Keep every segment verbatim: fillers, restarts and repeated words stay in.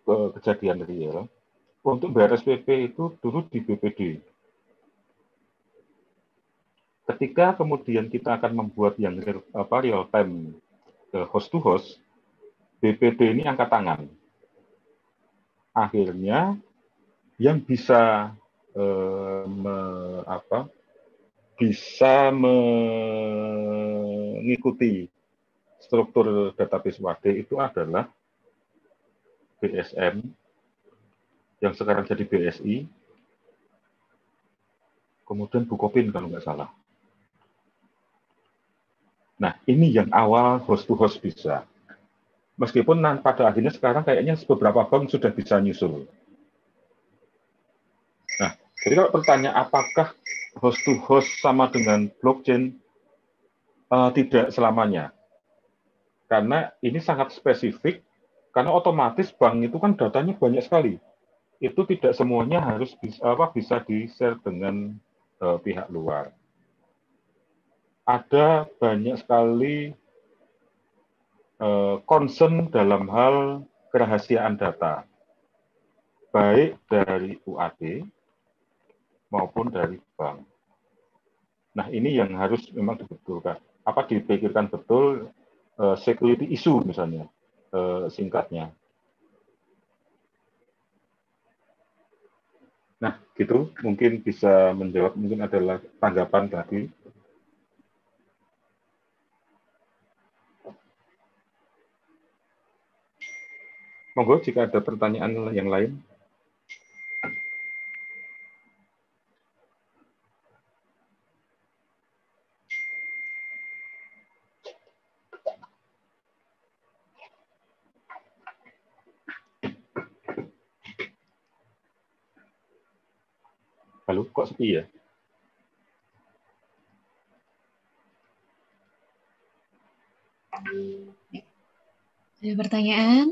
kejadian real. Untuk B R S P P itu dulu di B P D. Ketika kemudian kita akan membuat yang real, apa, real time host to host, B P D ini angkat tangan. Akhirnya yang bisa eh, me, apa, bisa mengikuti struktur database W A D itu adalah B S M yang sekarang jadi B S I, kemudian Bukopin kalau nggak salah. Nah, ini yang awal host to host bisa. Meskipun pada akhirnya sekarang kayaknya beberapa bank sudah bisa nyusul. Nah, jadi kalau bertanya apakah host to host sama dengan blockchain, uh, tidak selamanya. Karena ini sangat spesifik, karena otomatis bank itu kan datanya banyak sekali. Itu tidak semuanya harus bisa, apa, bisa di-share dengan uh, pihak luar. Ada banyak sekali uh, concern dalam hal kerahasiaan data, baik dari U A D maupun dari bank. Nah, ini yang harus memang dibetulkan. Apa dipikirkan betul, uh, security issue misalnya, uh, singkatnya. Nah, gitu mungkin bisa menjawab, mungkin adalah tanggapan tadi. Monggo jika ada pertanyaan yang lain. Halo, kok sepi ya? Ada pertanyaan?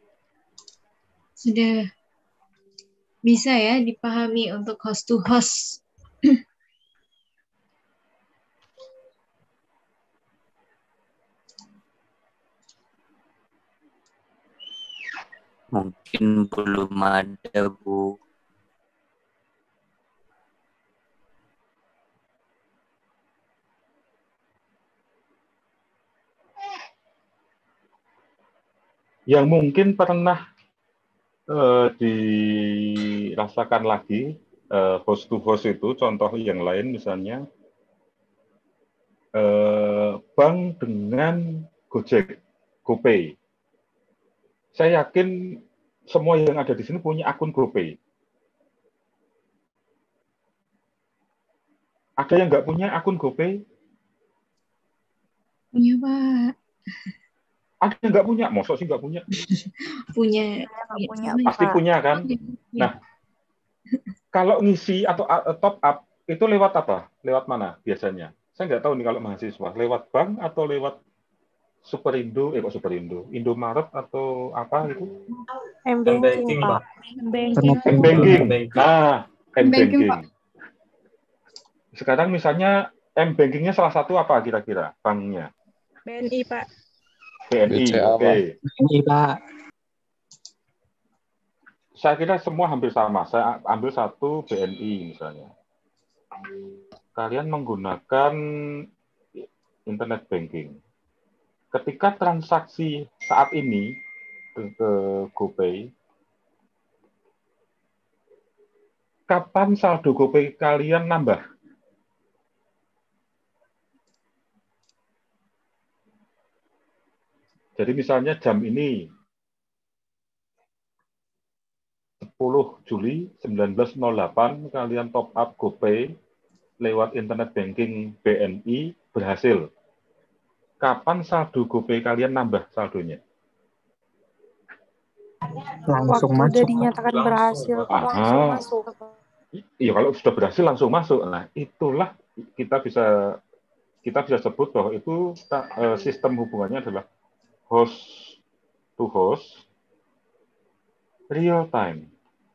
Sudah bisa ya dipahami untuk host to host? Mungkin belum ada, Bu. Yang mungkin pernah uh, dirasakan lagi uh, host to host itu, contoh yang lain misalnya uh, bank dengan Gojek, GoPay. Saya yakin semua yang ada di sini punya akun GoPay. Ada yang nggak punya akun GoPay? Punya, Pak. Ada yang nggak punya? Mosok sih nggak punya? Punya. punya, Pasti Pak. punya kan? Nah, kalau ngisi atau uh, top up itu lewat apa? Lewat mana biasanya? Saya nggak tahu nih kalau mahasiswa. Lewat bank atau lewat Superindo? Eh kok Superindo? Indomaret atau apa itu? M-Banking, Pak. M-Banking. Nah, M-Banking. Sekarang misalnya M-Bankingnya salah satu apa kira-kira banknya? B N I, Pak. B N I, oke. Okay. B N I, Pak. Saya kira semua hampir sama. Saya ambil satu B N I misalnya. Kalian menggunakan internet banking. Ketika transaksi saat ini ke, ke GoPay, kapan saldo GoPay kalian nambah? Jadi misalnya jam ini sepuluh Juli seribu sembilan ratus delapan kalian top up GoPay lewat internet banking B N I berhasil. Kapan saldo GoPay kalian nambah saldonya? Langsung Waktu masuk. udah dinyatakan berhasil, Pak. Langsung Aha. masuk. Iya, kalau sudah berhasil langsung masuk. Nah, itulah kita bisa kita bisa sebut bahwa itu uh, sistem hubungannya adalah host to host real time.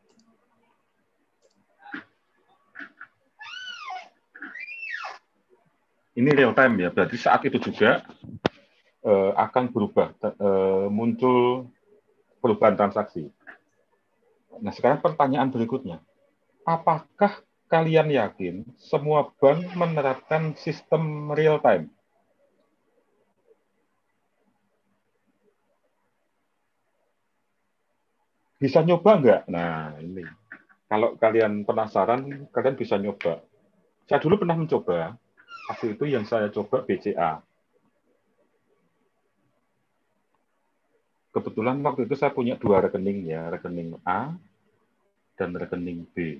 Ini real time ya, berarti saat itu juga uh, akan berubah, uh, muncul perubahan transaksi. Nah, sekarang pertanyaan berikutnya. Apakah kalian yakin semua bank menerapkan sistem real time? Bisa nyoba nggak? Nah, ini. Kalau kalian penasaran, kalian bisa nyoba. Saya dulu pernah mencoba. Waktu itu yang saya coba B C A. Kebetulan waktu itu saya punya dua rekening ya, rekening A dan rekening B.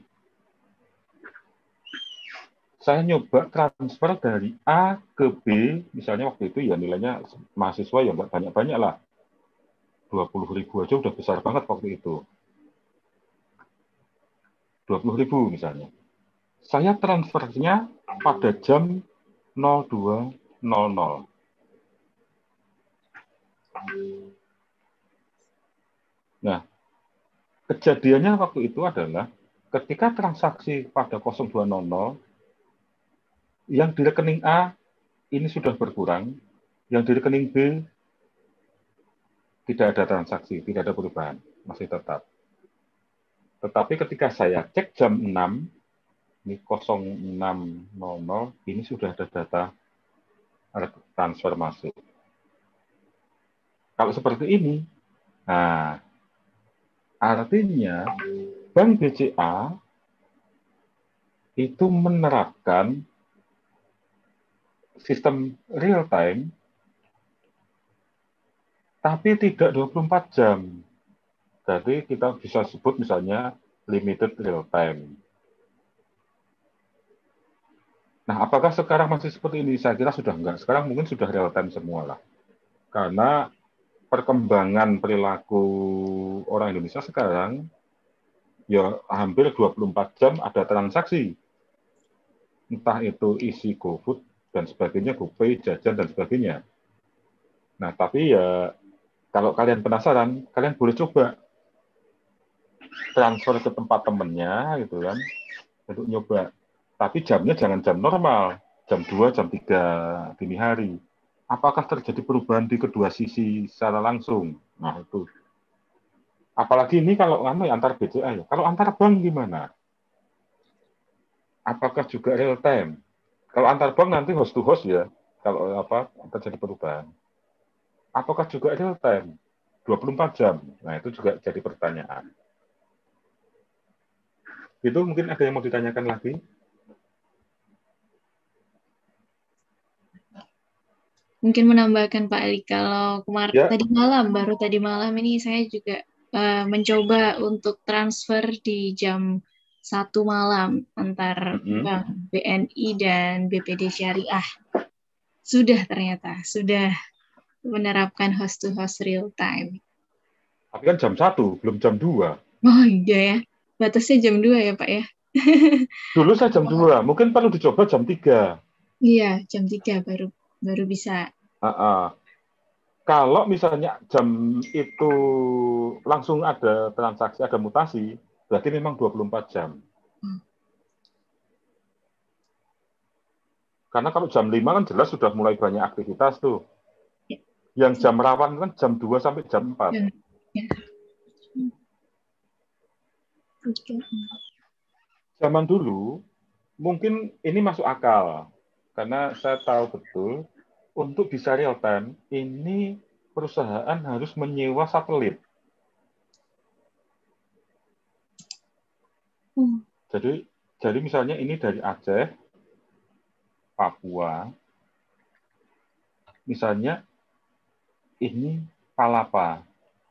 Saya nyoba transfer dari A ke B, misalnya waktu itu ya nilainya mahasiswa ya nggak banyak-banyak lah. dua puluh ribu aja udah besar banget waktu itu. dua puluh ribu misalnya. Saya transfernya pada jam nol dua nol nol. Nah, kejadiannya waktu itu adalah ketika transaksi pada nol dua nol nol, yang di rekening A ini sudah berkurang, yang di rekening B tidak ada transaksi, tidak ada perubahan, masih tetap. Tetapi ketika saya cek jam enam, ini nol enam nol nol, ini sudah ada data transfer masuk. Kalau seperti ini, nah, artinya Bank B C A itu menerapkan sistem real time, tapi tidak dua puluh empat jam. Jadi kita bisa sebut misalnya limited real time. Nah, apakah sekarang masih seperti ini? Saya kira sudah enggak. Sekarang mungkin sudah real time semua lah. Karena perkembangan perilaku orang Indonesia sekarang, ya hampir dua puluh empat jam ada transaksi. Entah itu isi GoFood dan sebagainya, GoPay, jajan dan sebagainya. Nah, tapi ya kalau kalian penasaran, kalian boleh coba transfer ke tempat temennya gitu kan, untuk nyoba. Tapi jamnya jangan jam normal, jam dua, jam tiga dini hari. Apakah terjadi perubahan di kedua sisi secara langsung? Nah, itu. Apalagi ini kalau anu antar B C A ya. Kalau antar bank gimana? Apakah juga real time? Kalau antar bank nanti host to host ya. Kalau apa terjadi perubahan. Apakah juga real time? dua puluh empat jam. Nah, itu juga jadi pertanyaan. Itu mungkin ada yang mau ditanyakan lagi? Mungkin menambahkan Pak Ali, kalau kemarin Ya. tadi malam, baru tadi malam ini saya juga uh, mencoba untuk transfer di jam satu malam antar Mm-hmm. bank B N I dan B P D Syariah. Sudah ternyata, sudah menerapkan host to host real time. Tapi kan jam satu, belum jam dua. Oh iya ya, batasnya jam dua ya Pak ya? Dulu saya jam dua, mungkin perlu dicoba jam tiga. Iya, jam tiga baru baru bisa. Uh-uh. Kalau misalnya jam itu langsung ada transaksi, ada mutasi, berarti memang dua puluh empat jam. Hmm. Karena kalau jam lima kan jelas sudah mulai banyak aktivitas tuh. Ya. Yang jam rawan kan jam dua sampai jam empat. Ya. Ya. Okay. Zaman dulu, mungkin ini masuk akal. Karena saya tahu betul, untuk bisa real time, ini perusahaan harus menyewa satelit. Hmm. Jadi, jadi misalnya ini dari Aceh, Papua, misalnya ini Palapa.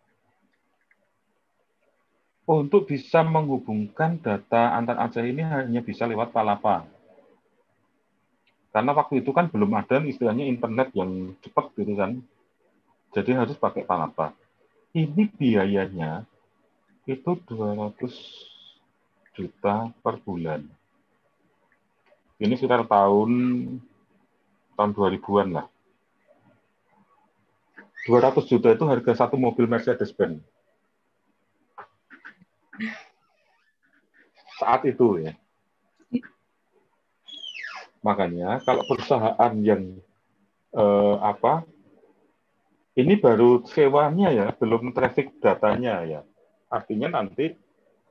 Untuk bisa menghubungkan data antar Aceh ini hanya bisa lewat Palapa. Karena waktu itu kan belum ada istilahnya internet yang cepat gitu kan. Jadi harus pakai Palapa. Ini biayanya itu dua ratus juta per bulan. Ini sekitar tahun tahun dua ribuan lah. dua ratus juta itu harga satu mobil Mercedes-Benz. Saat itu ya. Makanya kalau perusahaan yang eh, apa ini baru sewanya ya, belum traffic datanya ya. Artinya nanti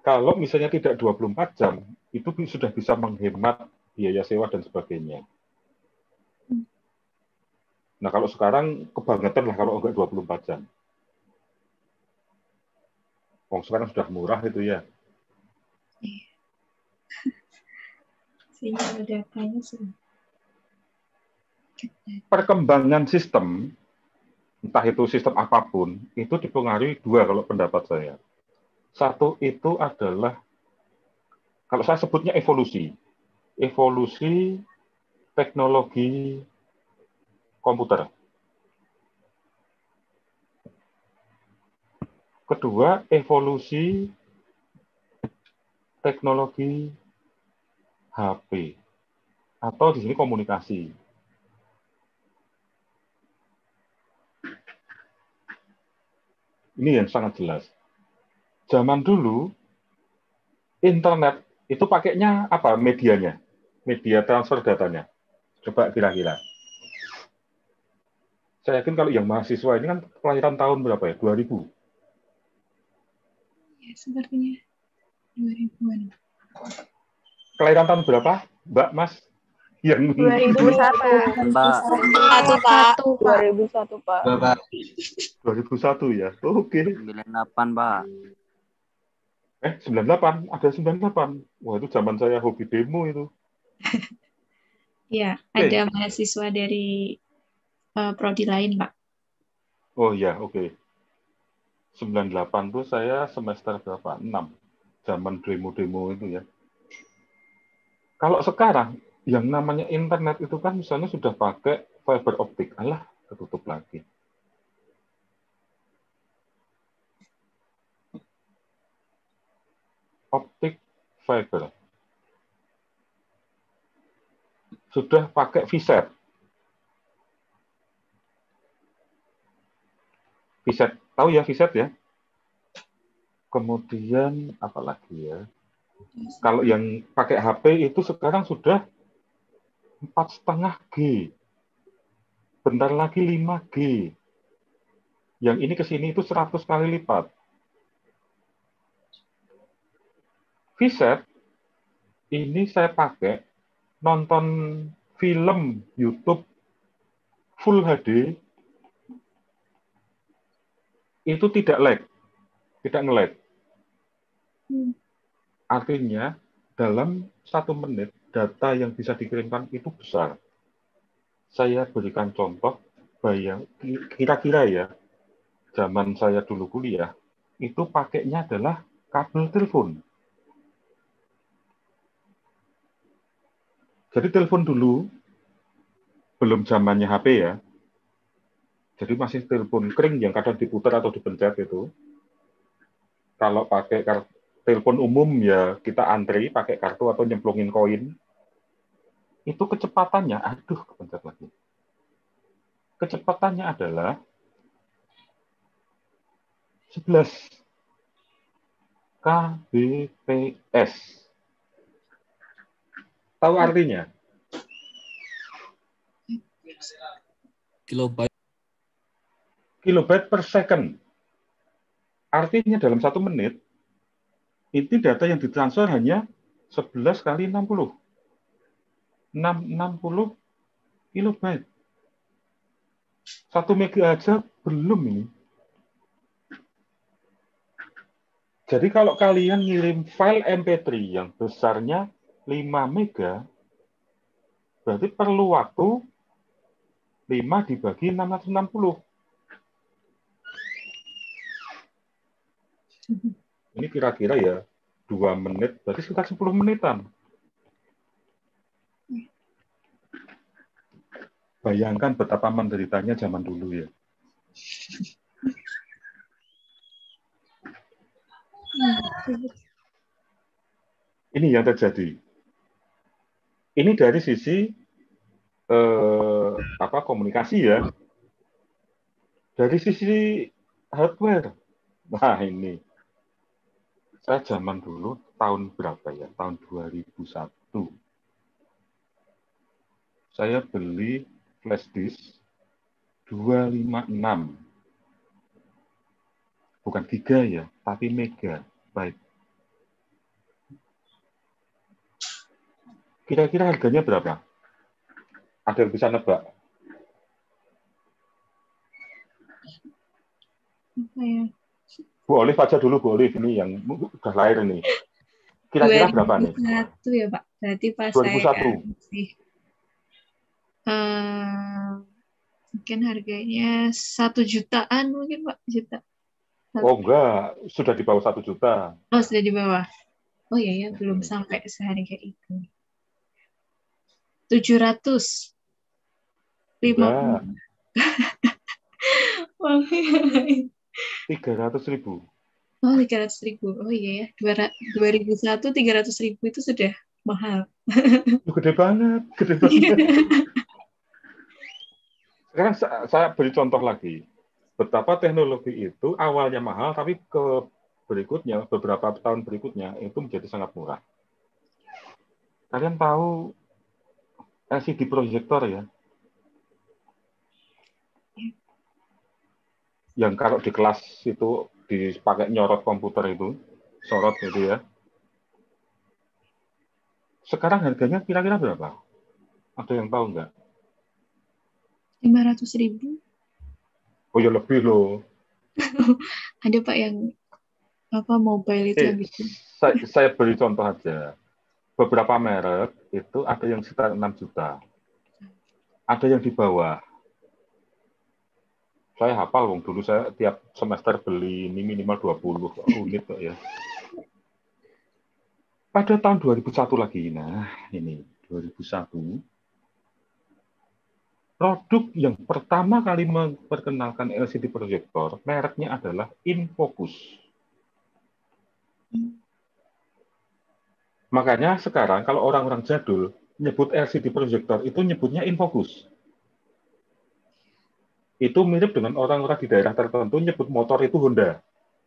Kalau misalnya tidak dua puluh empat jam, itu sudah bisa menghemat biaya sewa dan sebagainya. Nah, kalau sekarang kebangetan lah kalau enggak dua puluh empat jam. Oh, sekarang sudah murah itu ya. Sinyal datanya sudah. Perkembangan sistem, entah itu sistem apapun, itu dipengaruhi dua kalau pendapat saya. Satu itu adalah, kalau saya sebutnya evolusi. Evolusi teknologi komputer. Kedua, evolusi teknologi H P. Atau di sini komunikasi. Ini yang sangat jelas. Zaman dulu, internet itu pakainya apa medianya? Media transfer datanya. Coba kira-kira. Saya yakin kalau yang mahasiswa ini kan kelahiran tahun berapa ya? dua ribu. Ya, sepertinya dua ribuan. Kelahiran tahun berapa, Mbak, Mas? Yang dua ribu satu. Mbak. Satu, Pak. dua ribu satu, Pak. dua ribu satu ya. Oke. sembilan puluh delapan, Pak. Eh, sembilan puluh delapan. Ada sembilan puluh delapan. Wah, itu zaman saya hobi demo itu. Ya, Oke. ada mahasiswa dari uh, prodi lain, Pak. Oh ya, oke. sembilan puluh delapan tuh saya semester berapa? enam. Zaman demo-demo itu ya. Kalau sekarang, yang namanya internet itu kan misalnya sudah pakai fiber optik. Alah, ketutup lagi. Optik fiber. Sudah pakai VSAT. VSAT, tahu ya VSAT ya? Kemudian apa lagi ya? Kalau yang pakai H P itu sekarang sudah empat koma lima G. Bentar lagi lima G. Yang ini ke sini itu seratus kali lipat. VSAT ini saya pakai nonton film YouTube Full H D itu tidak lag, tidak nge-lag. Artinya dalam satu menit data yang bisa dikirimkan itu besar. Saya berikan contoh, bayang kira-kira ya, zaman saya dulu kuliah itu pakainya adalah kabel telepon. Jadi telepon dulu belum zamannya H P ya. Jadi masih telepon kering yang kadang diputar atau dipencet itu. Kalau pakai telepon umum ya kita antri pakai kartu atau nyemplungin koin. Itu kecepatannya, aduh kepencet lagi. Kecepatannya adalah sebelas kilobits. Tahu artinya? Kilobyte. Kilobyte per second. Artinya dalam satu menit, itu data yang ditransfer hanya sebelas kali enam puluh. enam puluh kilobyte. Satu mega aja belum ini. Jadi kalau kalian ngirim file M P tiga yang besarnya lima mega, berarti perlu waktu lima dibagi enam ratus enam puluh. Ini kira-kira ya dua menit, berarti sekitar sepuluh menitan. Bayangkan betapa menderitanya zaman dulu ya. Ini yang terjadi. Ini dari sisi eh, apa komunikasi ya. Dari sisi hardware. Nah ini. Saya zaman dulu tahun berapa ya? Tahun dua ribu satu. Saya beli flash disk dua ratus lima puluh enam. Bukan giga ya, tapi megabyte. Kira-kira harganya berapa? Ada yang bisa nebak? Apa ya? Bu Olive aja dulu, Bu Olive ini yang udah lahir ini. Kira-kira berapa nih? dua ribu satu ya Pak. Berarti pas saya dua ribu satu. masih eh, mungkin harganya satu jutaan mungkin Pak, juta. Oh enggak, sudah di bawah satu juta. Oh sudah di bawah. Oh iya ya, belum sampai seharga itu. Tujuh ratus lima Enggak, puluh. tiga ratus ribu. Oh tiga ratus ribu. Oh iya ya, dua ribu satu tiga ratus ribu itu sudah mahal. Gede banget, gede banget. Sekarang saya beri contoh lagi. Betapa teknologi itu awalnya mahal, tapi ke berikutnya, beberapa tahun berikutnya, itu menjadi sangat murah. Kalian tahu L C D proyektor ya? Yang kalau di kelas itu dipakai nyorot komputer itu, sorot gitu ya. Sekarang harganya kira-kira berapa? Ada yang tahu nggak? lima ratus ribu. Oh ya lebih loh. Ada Pak yang apa mobile itu Eh, yang bikin. saya, saya beri contoh aja. Beberapa merek itu ada yang sekitar enam juta. Ada yang di bawah. Saya hafal, wong dulu saya tiap semester beli ini minimal dua puluh unit kok ya. Pada tahun dua ribu satu lagi, nah ini dua ribu satu, produk yang pertama kali memperkenalkan L C D proyektor, mereknya adalah Infocus. Makanya sekarang kalau orang-orang jadul nyebut L C D proyektor itu nyebutnya Infocus. Itu mirip dengan orang-orang di daerah tertentu nyebut motor itu Honda.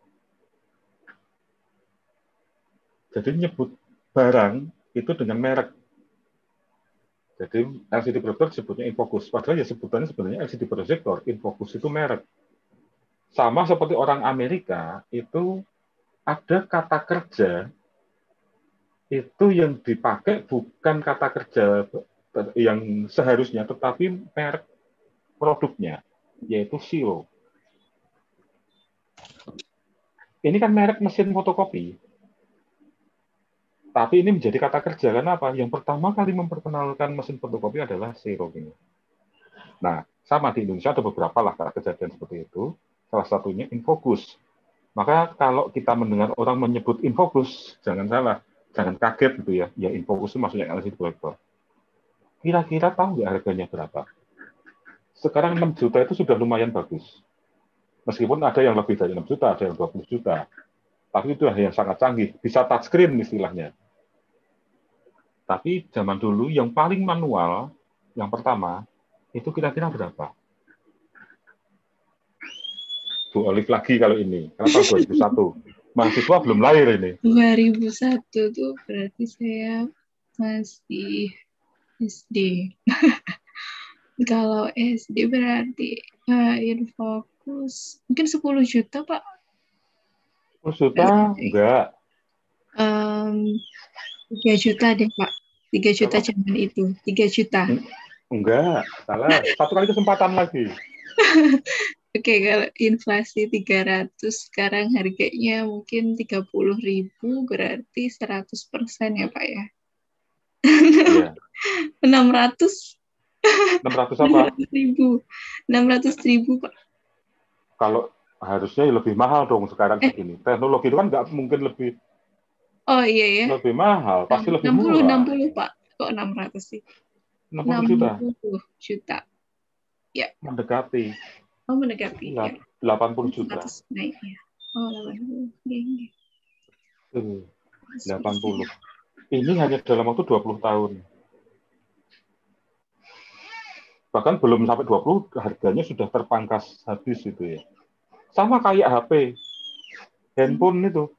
Jadi nyebut barang itu dengan merek. Jadi L C D proyektor disebutnya Infocus. Padahal ya sebutannya sebenarnya L C D proyektor. Infocus itu merek. Sama seperti orang Amerika, itu ada kata kerja itu yang dipakai bukan kata kerja yang seharusnya, tetapi merek produknya, yaitu Xero. Ini kan merek mesin fotokopi. Tapi ini menjadi kata kerja, karena apa? Yang pertama kali memperkenalkan mesin fotokopi adalah Xero ini. Nah, sama di Indonesia ada beberapa lah kejadian seperti itu. Salah satunya Infocus. Maka kalau kita mendengar orang menyebut Infocus, jangan salah, jangan kaget gitu ya. Ya Infocus itu maksudnya L C D proyektor. Kira-kira tahu nggak harganya berapa? Sekarang enam juta itu sudah lumayan bagus. Meskipun ada yang lebih dari enam juta, ada yang dua puluh juta. Tapi itu yang sangat canggih. Bisa touchscreen istilahnya. Tapi zaman dulu yang paling manual, yang pertama, itu kira-kira berapa? Bu Olive lagi kalau ini. Karena tahun dua ribu satu. Mahasiswa belum lahir ini. dua ribu satu tuh berarti saya masih S D. Kalau S D berarti uh, Infocus mungkin sepuluh juta Pak. sepuluh juta? Enggak. Um, tiga juta deh Pak. tiga juta zaman itu. tiga juta. Enggak, salah. Satu kali kesempatan lagi. Oke, kalau inflasi tiga ratus, sekarang harganya mungkin tiga puluh ribu, berarti seratus persen ya Pak ya? Iya. enam ratus. enam ratus apa? enam ratus ribu. enam ratus ribu Pak. Kalau harusnya lebih mahal dong sekarang Eh. begini. Teknologi itu kan nggak mungkin lebih Oh iya ya. lebih mahal, pasti lebih enam puluh, murah. enam puluh Pak. Kok enam ratus sih? enam puluh juta. enam puluh juta. Ya. Mendekati. Oh, mendekati. Ya. delapan puluh juta. seratus naik ya. Oh, delapan puluh. Gini. Uh, delapan puluh. Ini hanya dalam waktu dua puluh tahun. Bahkan belum sampai dua puluh, harganya sudah terpangkas habis itu ya. Sama kayak H P. Handphone itu.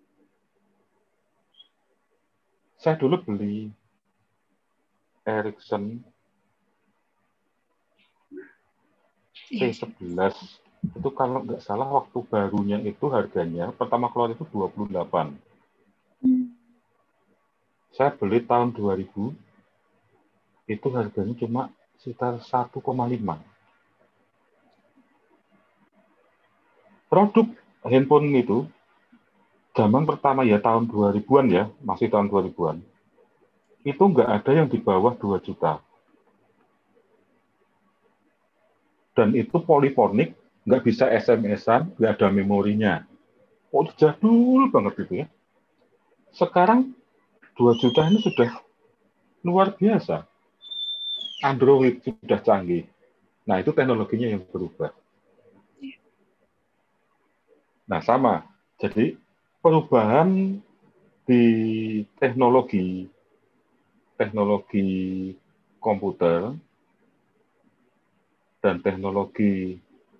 Saya dulu beli Ericsson C sebelas. Itu kalau nggak salah waktu barunya itu harganya, pertama keluar itu dua puluh delapan. Hmm. Saya beli tahun dua ribu, itu harganya cuma sekitar satu koma lima. Produk handphone itu zaman pertama ya tahun dua ribuan ya, masih tahun dua ribuan. Itu nggak ada yang di bawah dua juta. Dan itu polifonik, nggak bisa S M S-an, nggak ada memorinya. Oh, jadul banget itu ya. Sekarang dua juta ini sudah luar biasa. Android sudah canggih. Nah, itu teknologinya yang berubah. Nah, sama. Jadi, perubahan di teknologi, teknologi komputer, dan teknologi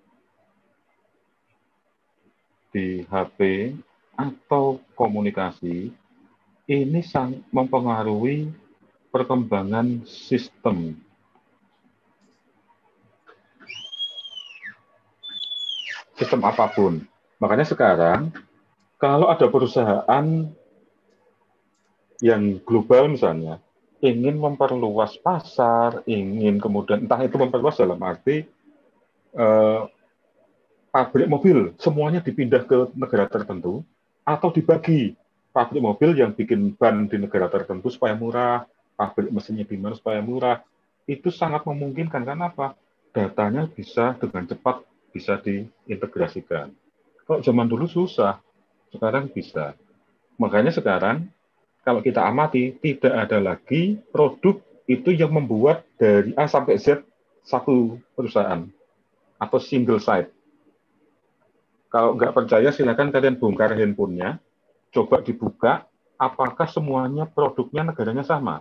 di H P atau komunikasi, ini sangat mempengaruhi perkembangan sistem. Sistem apapun. Makanya sekarang, kalau ada perusahaan yang global misalnya, ingin memperluas pasar, ingin kemudian, entah itu memperluas dalam arti eh, pabrik mobil, semuanya dipindah ke negara tertentu, atau dibagi pabrik mobil yang bikin ban di negara tertentu supaya murah, pabrik mesinnya di mana supaya murah, itu sangat memungkinkan. Karena apa? Datanya bisa dengan cepat bisa diintegrasikan. Kalau zaman dulu susah, sekarang bisa. Makanya sekarang, kalau kita amati, tidak ada lagi produk itu yang membuat dari A sampai Z satu perusahaan atau single site. Kalau nggak percaya, silakan kalian bongkar handphonenya, coba dibuka, apakah semuanya produknya negaranya sama?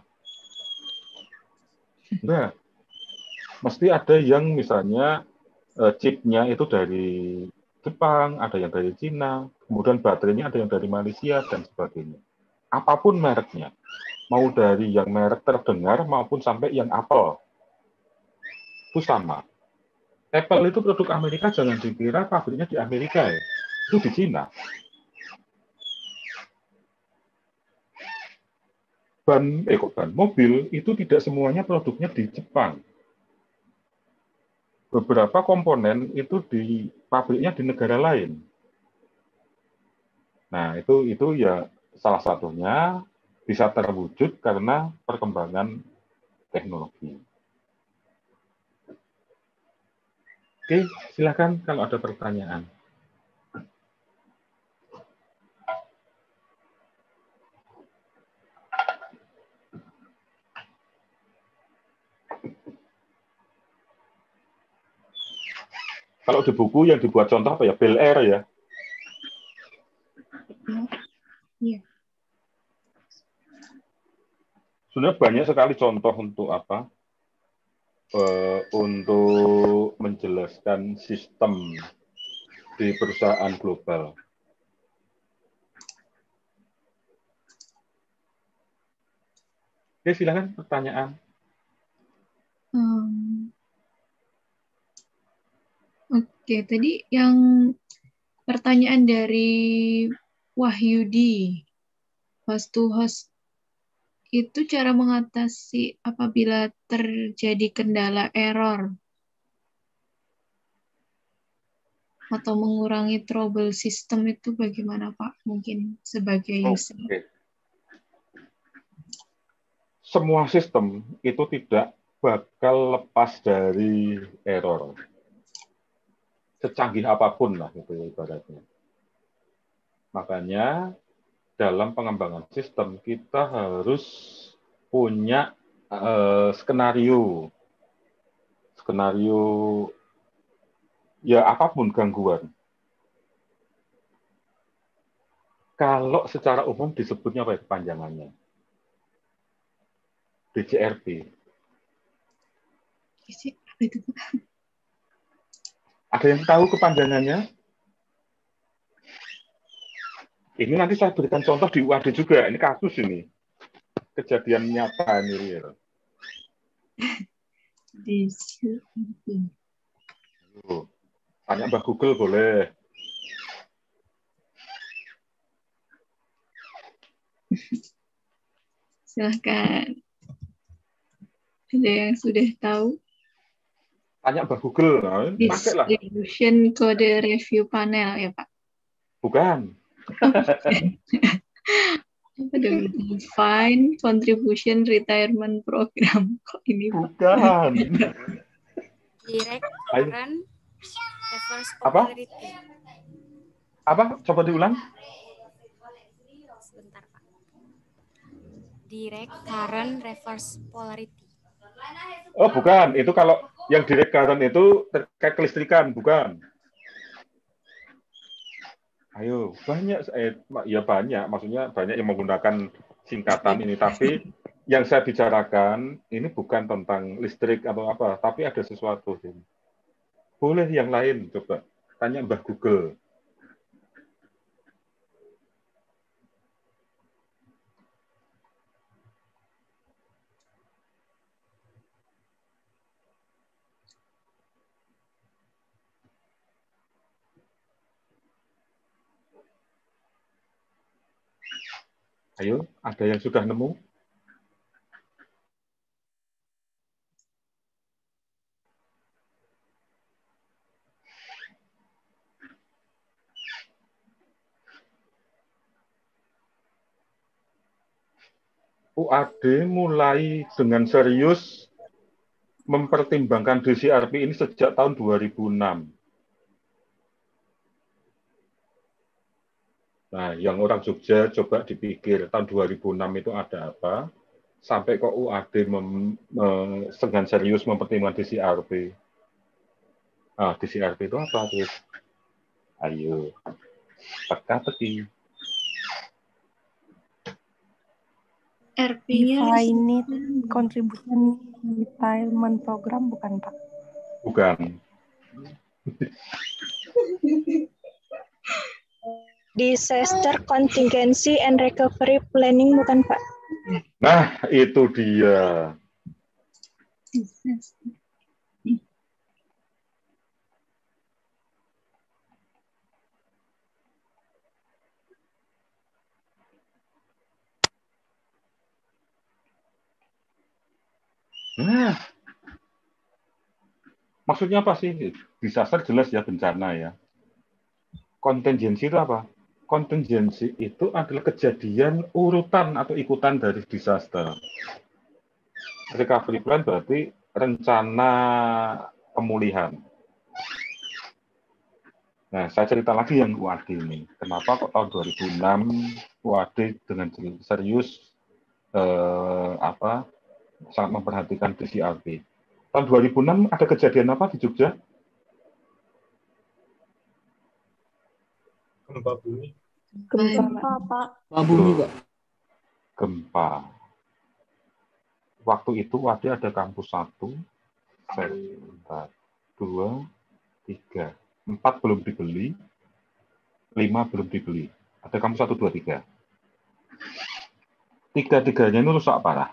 Enggak. Mesti ada yang misalnya chipnya itu dari Jepang, ada yang dari Cina, kemudian baterainya ada yang dari Malaysia, dan sebagainya. Apapun mereknya, mau dari yang merek terdengar maupun sampai yang Apple, itu sama. Apple itu produk Amerika, jangan dikira pabriknya di Amerika ya, itu di Cina. Ban, eh kok ban, mobil itu tidak semuanya produknya di Jepang. Beberapa komponen itu di pabriknya di negara lain. Nah, itu itu ya salah satunya bisa terwujud karena perkembangan teknologi. Oke, silakan kalau ada pertanyaan. Kalau di buku yang dibuat contoh apa ya? Bel Air ya? Iya. Sebenarnya banyak sekali contoh untuk apa? Uh, untuk menjelaskan sistem di perusahaan global. Oke, silakan pertanyaan. Hmm. Oke, tadi yang pertanyaan dari Wahyudi, host to host, itu cara mengatasi apabila terjadi kendala error atau mengurangi trouble system itu bagaimana Pak? Mungkin sebagai user. Oke. Semua sistem itu tidak bakal lepas dari error. Secanggih apapun lah itu ibaratnya. Makanya dalam pengembangan sistem kita harus punya uh, skenario. Skenario ya apapun gangguan. Kalau secara umum disebutnya apa ya kepanjangannya? D C R P. Ada yang tahu kepanjangannya? Ini nanti saya berikan contoh di U A D juga. Ini kasus ini. Kejadian nyata ini real. D C R P. Oh, tanya Mbak Google boleh. Silahkan. Ada yang sudah tahu? Tanya Mbak Google, nah, pakailah. Distribution kode review panel ya Pak? Bukan. Apa dong? Define contribution retirement program. Kok ini Pak? Bukan. Direct Ayo. current reverse Apa? polarity. Apa? Coba diulang. Sebentar Pak. Direct current reverse polarity. Oh, bukan. Itu kalau yang direct current itu terkait kelistrikan, bukan. Ayo, banyak, eh, ya banyak, maksudnya banyak yang menggunakan singkatan ini, tapi yang saya bicarakan ini bukan tentang listrik atau apa, tapi ada sesuatu. Boleh yang lain, coba tanya Mbah Google. Ayo, ada yang sudah nemu? U A D mulai dengan serius mempertimbangkan D C R P ini sejak tahun dua ribu enam. Nah, yang orang Jogja coba dipikir tahun dua ribu enam itu ada apa? Sampai kok U A D mem, me, dengan serius mempertimbangkan D C R P. Ah, D C R P itu apa, tuh? Ayo, teka-teki. R P-nya Definite contribution retirement program bukan Pak? Bukan. Disaster contingency and recovery planning bukan Pak? Nah, itu dia. Nah, maksudnya apa sih? Disaster jelas ya, bencana ya. Kontingensi itu apa? Kontingensi itu adalah kejadian urutan atau ikutan dari disaster. Recovery plan berarti rencana pemulihan. Nah, saya cerita lagi yang U A D ini. Kenapa kok tahun dua ribu enam U A D dengan serius eh, apa sangat memperhatikan D C R P. Tahun dua ribu enam ada kejadian apa di Jogja? Gempa bumi. Gempa Pak. Gempa bumi Pak. Gempa. Waktu itu U A D ada kampus satu, sebentar, dua, tiga, empat belum dibeli, lima belum dibeli. Ada kampus satu, dua, tiga. Tiga-tiganya ini rusak parah.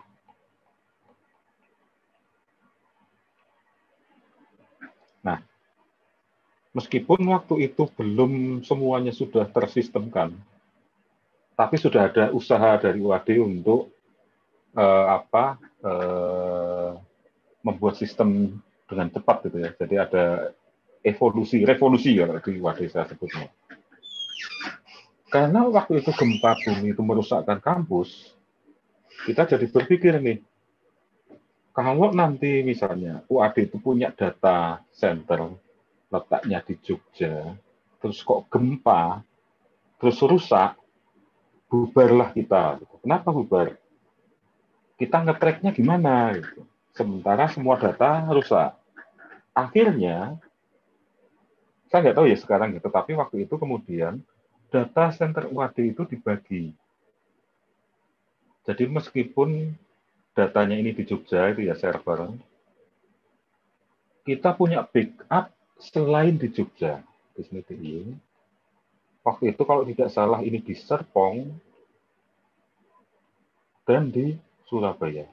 Nah, meskipun waktu itu belum semuanya sudah tersistemkan, tapi sudah ada usaha dari U A D untuk eh, apa eh, membuat sistem dengan cepat gitu ya. Jadi ada evolusi, revolusi ya di U A D saya sebutnya. Karena waktu itu gempa bumi itu merusakkan kampus, kita jadi berpikir nih, kalau nanti misalnya U A D itu punya data center, letaknya di Jogja, terus kok gempa, terus rusak, bubarlah kita. Kenapa bubar? Kita nge-track-nya gimana? Gitu. Sementara semua data rusak. Akhirnya, saya nggak tahu ya sekarang, gitu, tapi waktu itu kemudian data center U A D itu dibagi. Jadi meskipun datanya ini di Jogja, itu ya server, kita punya backup selain di Jogja. Di sini D I. Waktu itu kalau tidak salah ini di Serpong dan di Surabaya.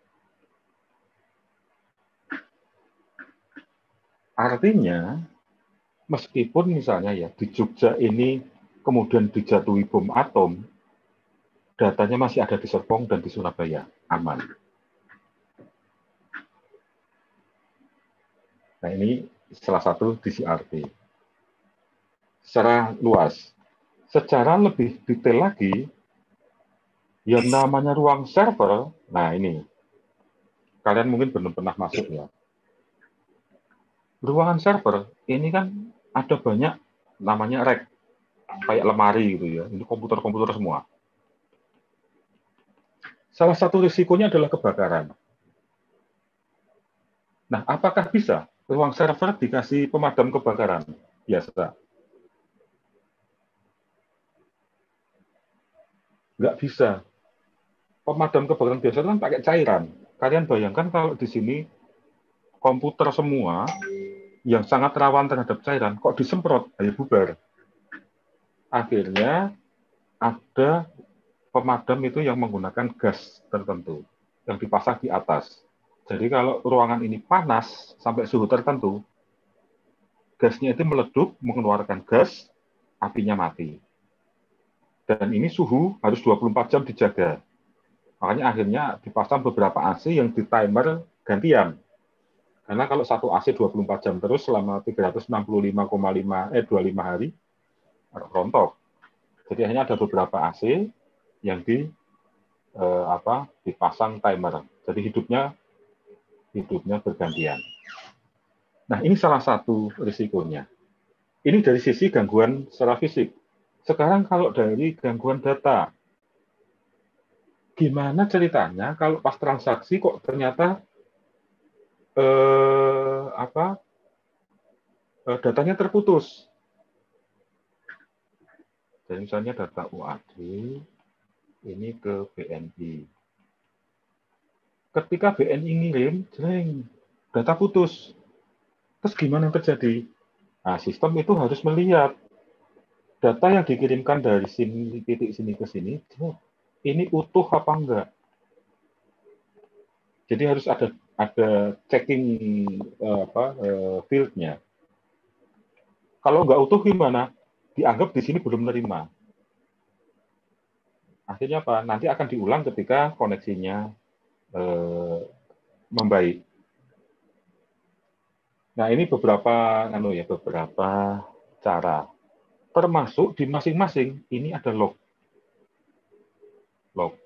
Artinya, meskipun misalnya ya di Jogja ini kemudian dijatuhi bom atom, datanya masih ada di Serpong dan di Surabaya, aman. Nah, ini salah satu D C R T. Secara luas. Secara lebih detail lagi, yang namanya ruang server, nah ini, kalian mungkin belum pernah masuk ya. Ruangan server, ini kan ada banyak namanya rack, kayak lemari gitu ya, ini komputer-komputer semua. Salah satu risikonya adalah kebakaran. Nah, apakah bisa ruang server dikasih pemadam kebakaran? Biasa. Nggak bisa. Pemadam kebakaran biasa kan pakai cairan. Kalian bayangkan kalau di sini komputer semua yang sangat rawan terhadap cairan, kok disemprot, ayo bubar. Akhirnya ada pemadam itu yang menggunakan gas tertentu yang dipasang di atas. Jadi kalau ruangan ini panas sampai suhu tertentu, gasnya itu meleduk, mengeluarkan gas, apinya mati. Dan ini suhu harus dua puluh empat jam dijaga. Makanya akhirnya dipasang beberapa A C yang di timer gantian. Karena kalau satu A C dua puluh empat jam terus selama tiga ratus enam puluh lima koma lima eh dua puluh lima hari, rontok. Jadi hanya ada beberapa A C yang di eh, apa dipasang timer. Jadi hidupnya hidupnya bergantian. Nah, ini salah satu risikonya. Ini dari sisi gangguan secara fisik. Sekarang kalau dari gangguan data, gimana ceritanya kalau pas transaksi kok ternyata eh, apa eh, datanya terputus? Jadi misalnya data U A D ini ke B N I. Ketika B N I ngirim, jreng, data putus. Terus gimana yang terjadi? Nah, sistem itu harus melihat data yang dikirimkan dari sini titik sini ke sini, ini utuh apa enggak? Jadi harus ada ada checking uh, apa uh, field-nya. Kalau enggak utuh gimana? Dianggap di sini belum menerima. Akhirnya apa? Nanti akan diulang ketika koneksinya uh, membaik. Nah, ini beberapa anu ya, beberapa cara. Termasuk di masing-masing ini ada log. Log.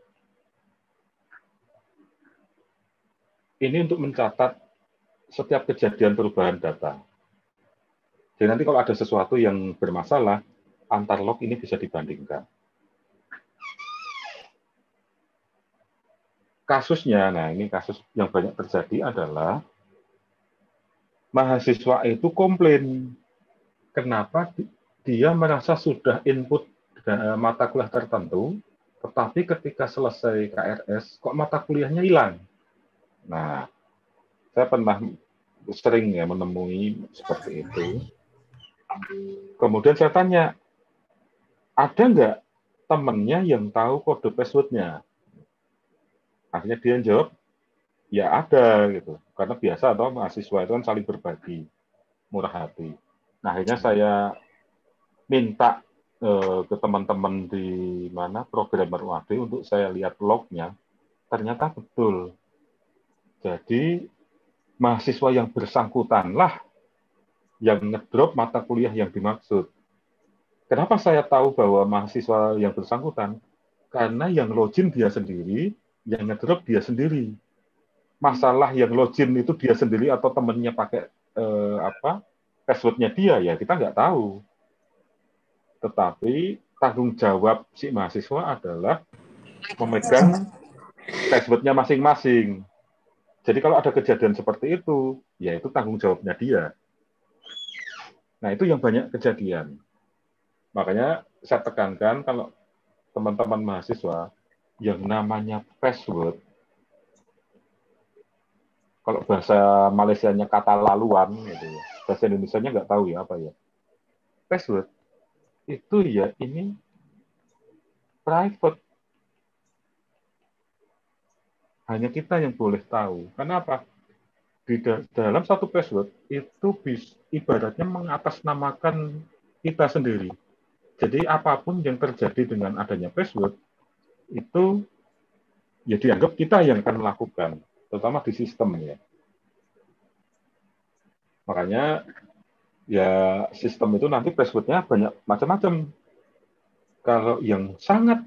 Ini untuk mencatat setiap kejadian perubahan data. Jadi nanti kalau ada sesuatu yang bermasalah, antar log ini bisa dibandingkan. Kasusnya, nah ini kasus yang banyak terjadi adalah mahasiswa itu komplain. Kenapa dia merasa sudah input mata kuliah tertentu, tetapi ketika selesai K R S, kok mata kuliahnya hilang? Nah, saya pernah sering ya menemui seperti itu. Kemudian saya tanya, ada nggak temennya yang tahu kode password-nya? Akhirnya dia jawab, ya ada gitu. Karena biasa atau mahasiswa itu kan saling berbagi, murah hati. Nah, akhirnya saya minta eh, ke teman-teman di mana programmer U A D untuk saya lihat lognya. Ternyata betul. Jadi mahasiswa yang bersangkutanlah yang ngedrop mata kuliah yang dimaksud. Kenapa saya tahu bahwa mahasiswa yang bersangkutan? Karena yang login dia sendiri, yang ngedrop dia sendiri. Masalah yang login itu dia sendiri atau temennya pakai eh, apa passwordnya dia, ya kita nggak tahu. Tetapi tanggung jawab si mahasiswa adalah memegang passwordnya masing-masing. Jadi kalau ada kejadian seperti itu, ya itu tanggung jawabnya dia. Nah, itu yang banyak kejadian. Makanya saya tekankan kalau teman-teman mahasiswa yang namanya password, kalau bahasa Malaysianya kata laluan, gitu ya. Bahasa Indonesianya nggak tahu ya apa ya. Password itu ya ini private. Hanya kita yang boleh tahu. Kenapa? Di dalam satu password itu bis, ibaratnya mengatasnamakan kita sendiri. Jadi apapun yang terjadi dengan adanya password itu ya dianggap kita yang akan melakukan, terutama di sistem ya. Makanya ya sistem itu nanti password-nya banyak macam-macam. Kalau yang sangat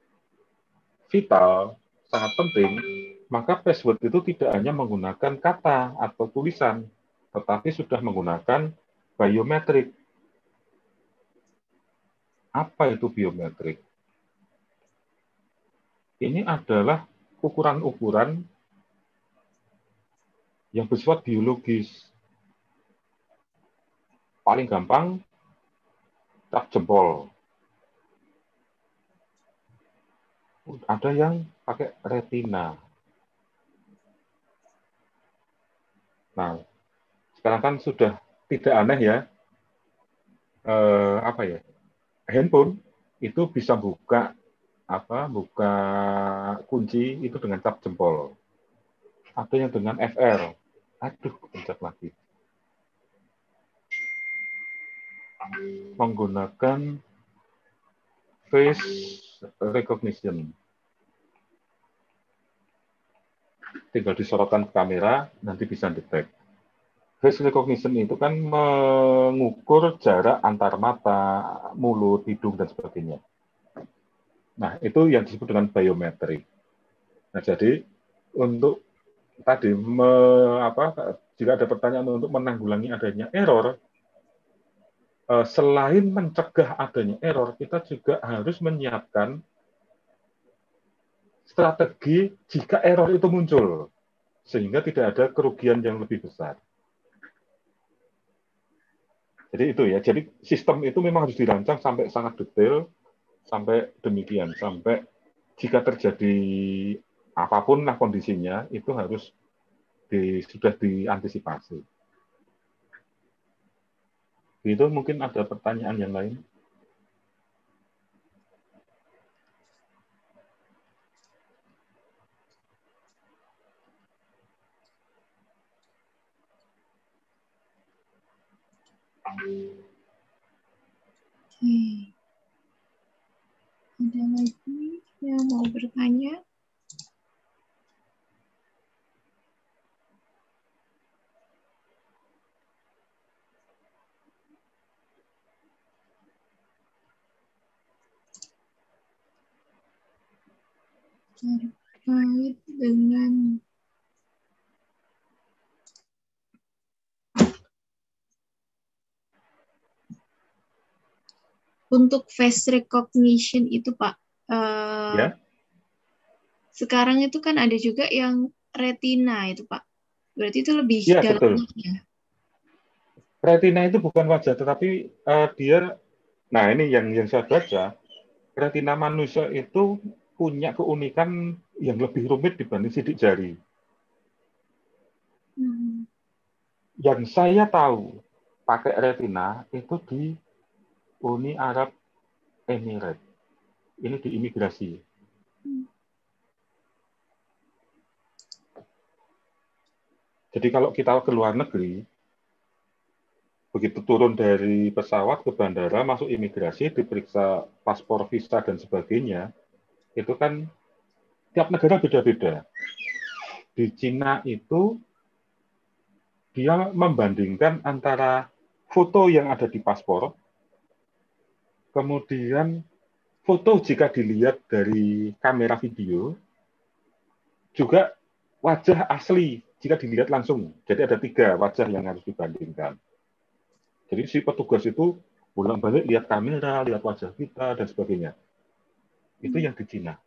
vital, sangat penting, maka password itu tidak hanya menggunakan kata atau tulisan, tetapi sudah menggunakan biometrik. Apa itu biometrik? Ini adalah ukuran-ukuran yang bersifat biologis. Paling gampang, cap jempol. Ada yang pakai retina. Nah, sekarang kan sudah tidak aneh ya, eh, apa ya, handphone itu bisa buka apa, buka kunci itu dengan cap jempol. Ada yang dengan F R. Aduh, pencet lagi. Menggunakan face recognition. Tinggal disorotkan ke kamera, nanti bisa detect. Face recognition itu kan mengukur jarak antar mata, mulut, hidung, dan sebagainya. Nah, itu yang disebut dengan biometrik. Nah, jadi untuk tadi, me, apa, jika ada pertanyaan untuk menanggulangi adanya error, eh, selain mencegah adanya error, kita juga harus menyiapkan strategi jika error itu muncul, sehingga tidak ada kerugian yang lebih besar. Jadi itu ya, jadi sistem itu memang harus dirancang sampai sangat detail, sampai demikian, sampai jika terjadi apapun lah kondisinya, itu harus di, sudah diantisipasi. Itu mungkin ada pertanyaan yang lain. Oke. Ada lagi yang mau bertanya? Terkait dengan untuk face recognition itu, Pak, uh, Ya. Sekarang itu kan ada juga yang retina itu, Pak. Berarti itu lebih Ya, dalam betul. lagi ya? Retina itu bukan wajah, tetapi uh, dia, nah ini yang yang saya baca, retina manusia itu punya keunikan yang lebih rumit dibanding sidik jari. Hmm. Yang saya tahu pakai retina itu di Uni Arab Emirates. Ini di imigrasi. Hmm. Jadi kalau kita ke luar negeri, begitu turun dari pesawat ke bandara, masuk imigrasi, diperiksa paspor, visa, dan sebagainya, itu kan tiap negara beda-beda. Di Cina itu, dia membandingkan antara foto yang ada di paspor, kemudian foto jika dilihat dari kamera video, juga wajah asli jika dilihat langsung. Jadi ada tiga wajah yang harus dibandingkan. Jadi si petugas itu bolak-balik lihat kamera, lihat wajah kita, dan sebagainya. Itu yang di Cina.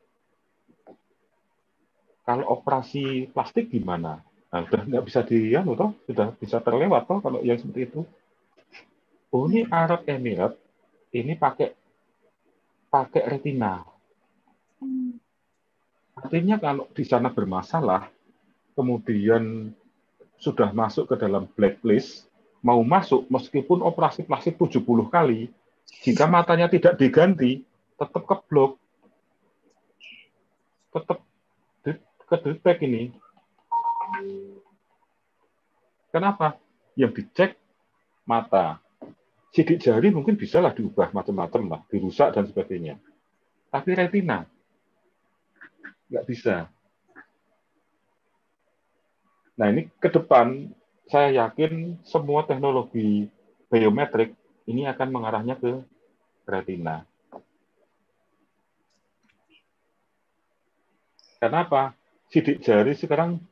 Kalau operasi plastik gimana? Nah, sudah nggak bisa di, ya, toh, sudah bisa terlewat toh kalau yang seperti itu. Uni Arab Emirat ini pakai pakai retina. Artinya kalau di sana bermasalah, kemudian sudah masuk ke dalam blacklist, mau masuk meskipun operasi plastik tujuh puluh kali, jika matanya tidak diganti, tetap keblok. Tetap kedetek ini. Kenapa? Yang dicek mata. Sidik jari mungkin bisa lah diubah macam-macam lah, dirusak dan sebagainya. Tapi retina nggak bisa. Nah ini ke depan saya yakin semua teknologi biometrik ini akan mengarahnya ke retina. Kenapa? Sidik jari sekarang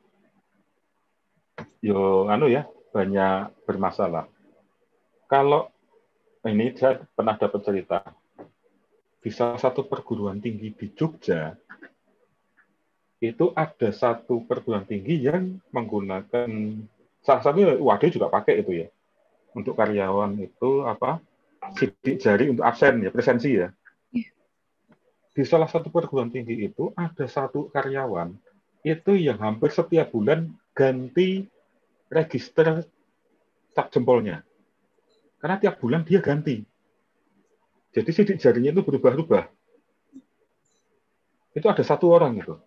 yo anu ya banyak bermasalah. Kalau ini saya pernah dapat cerita di salah satu perguruan tinggi di Jogja itu ada satu perguruan tinggi yang menggunakan salah satunya U A D juga pakai itu ya untuk karyawan itu apa sidik jari untuk absen ya presensi ya. Di salah satu perguruan tinggi itu ada satu karyawan itu yang hampir setiap bulan ganti register cap jempolnya. Karena tiap bulan dia ganti. Jadi sidik jarinya itu berubah-ubah. Itu ada satu orang itu.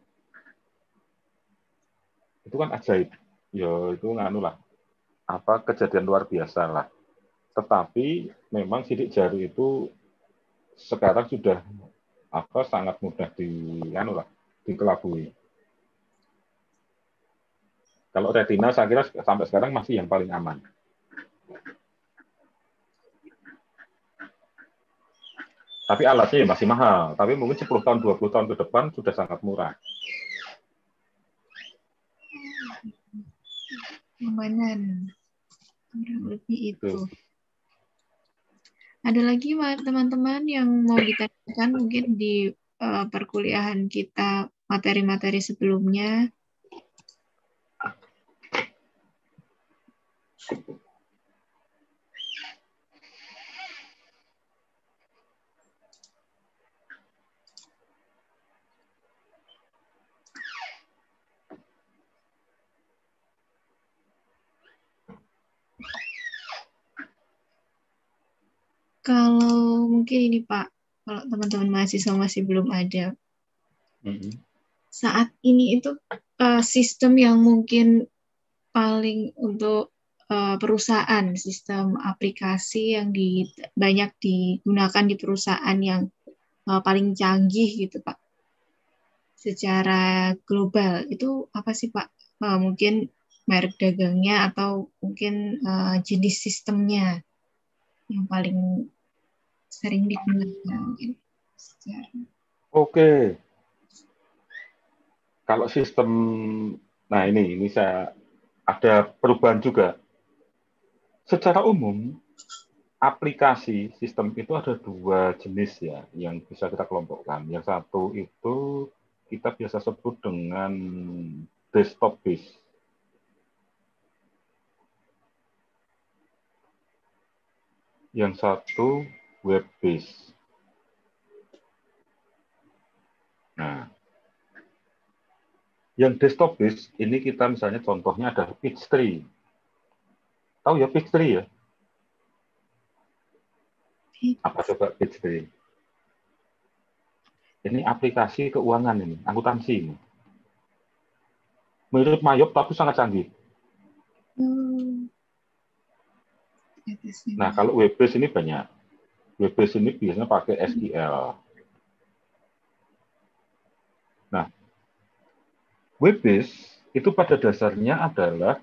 Itu kan ajaib. Ya itu nganu lah. Apa kejadian luar biasa lah. Tetapi memang sidik jari itu sekarang sudah apa sangat mudah di anu lah, dikelabui. Kalau retina saya kira sampai sekarang masih yang paling aman. Tapi alatnya ya masih mahal. Tapi mungkin sepuluh tahun, dua puluh tahun ke depan sudah sangat murah. Keamanan. Lebih itu. Tuh. Ada lagi teman-teman yang mau ditanyakan mungkin di uh, perkuliahan kita materi-materi sebelumnya? Kalau mungkin ini Pak, kalau teman-teman mahasiswa masih belum ada, mm-hmm. saat ini itu uh, sistem yang mungkin paling untuk uh, perusahaan, sistem aplikasi yang di, banyak digunakan di perusahaan yang uh, paling canggih gitu Pak, secara global, itu apa sih Pak? Uh, mungkin merek dagangnya atau mungkin uh, jenis sistemnya yang paling sering digunakan mungkin secara. Oke. Kalau sistem, nah ini ini saya ada perubahan juga. Secara umum, aplikasi sistem itu ada dua jenis ya yang bisa kita kelompokkan. Yang satu itu kita biasa sebut dengan desktop based. Yang satu web based. Nah, yang desktop based ini kita misalnya contohnya ada Peachtree. Tahu ya Peachtree ya? Apa coba Peachtree? Ini aplikasi keuangan ini, akuntansi ini. Mirip Mayop tapi sangat canggih. Hmm. Nah, kalau web based ini banyak. Web based ini biasanya pakai S Q L. Nah, web based itu pada dasarnya adalah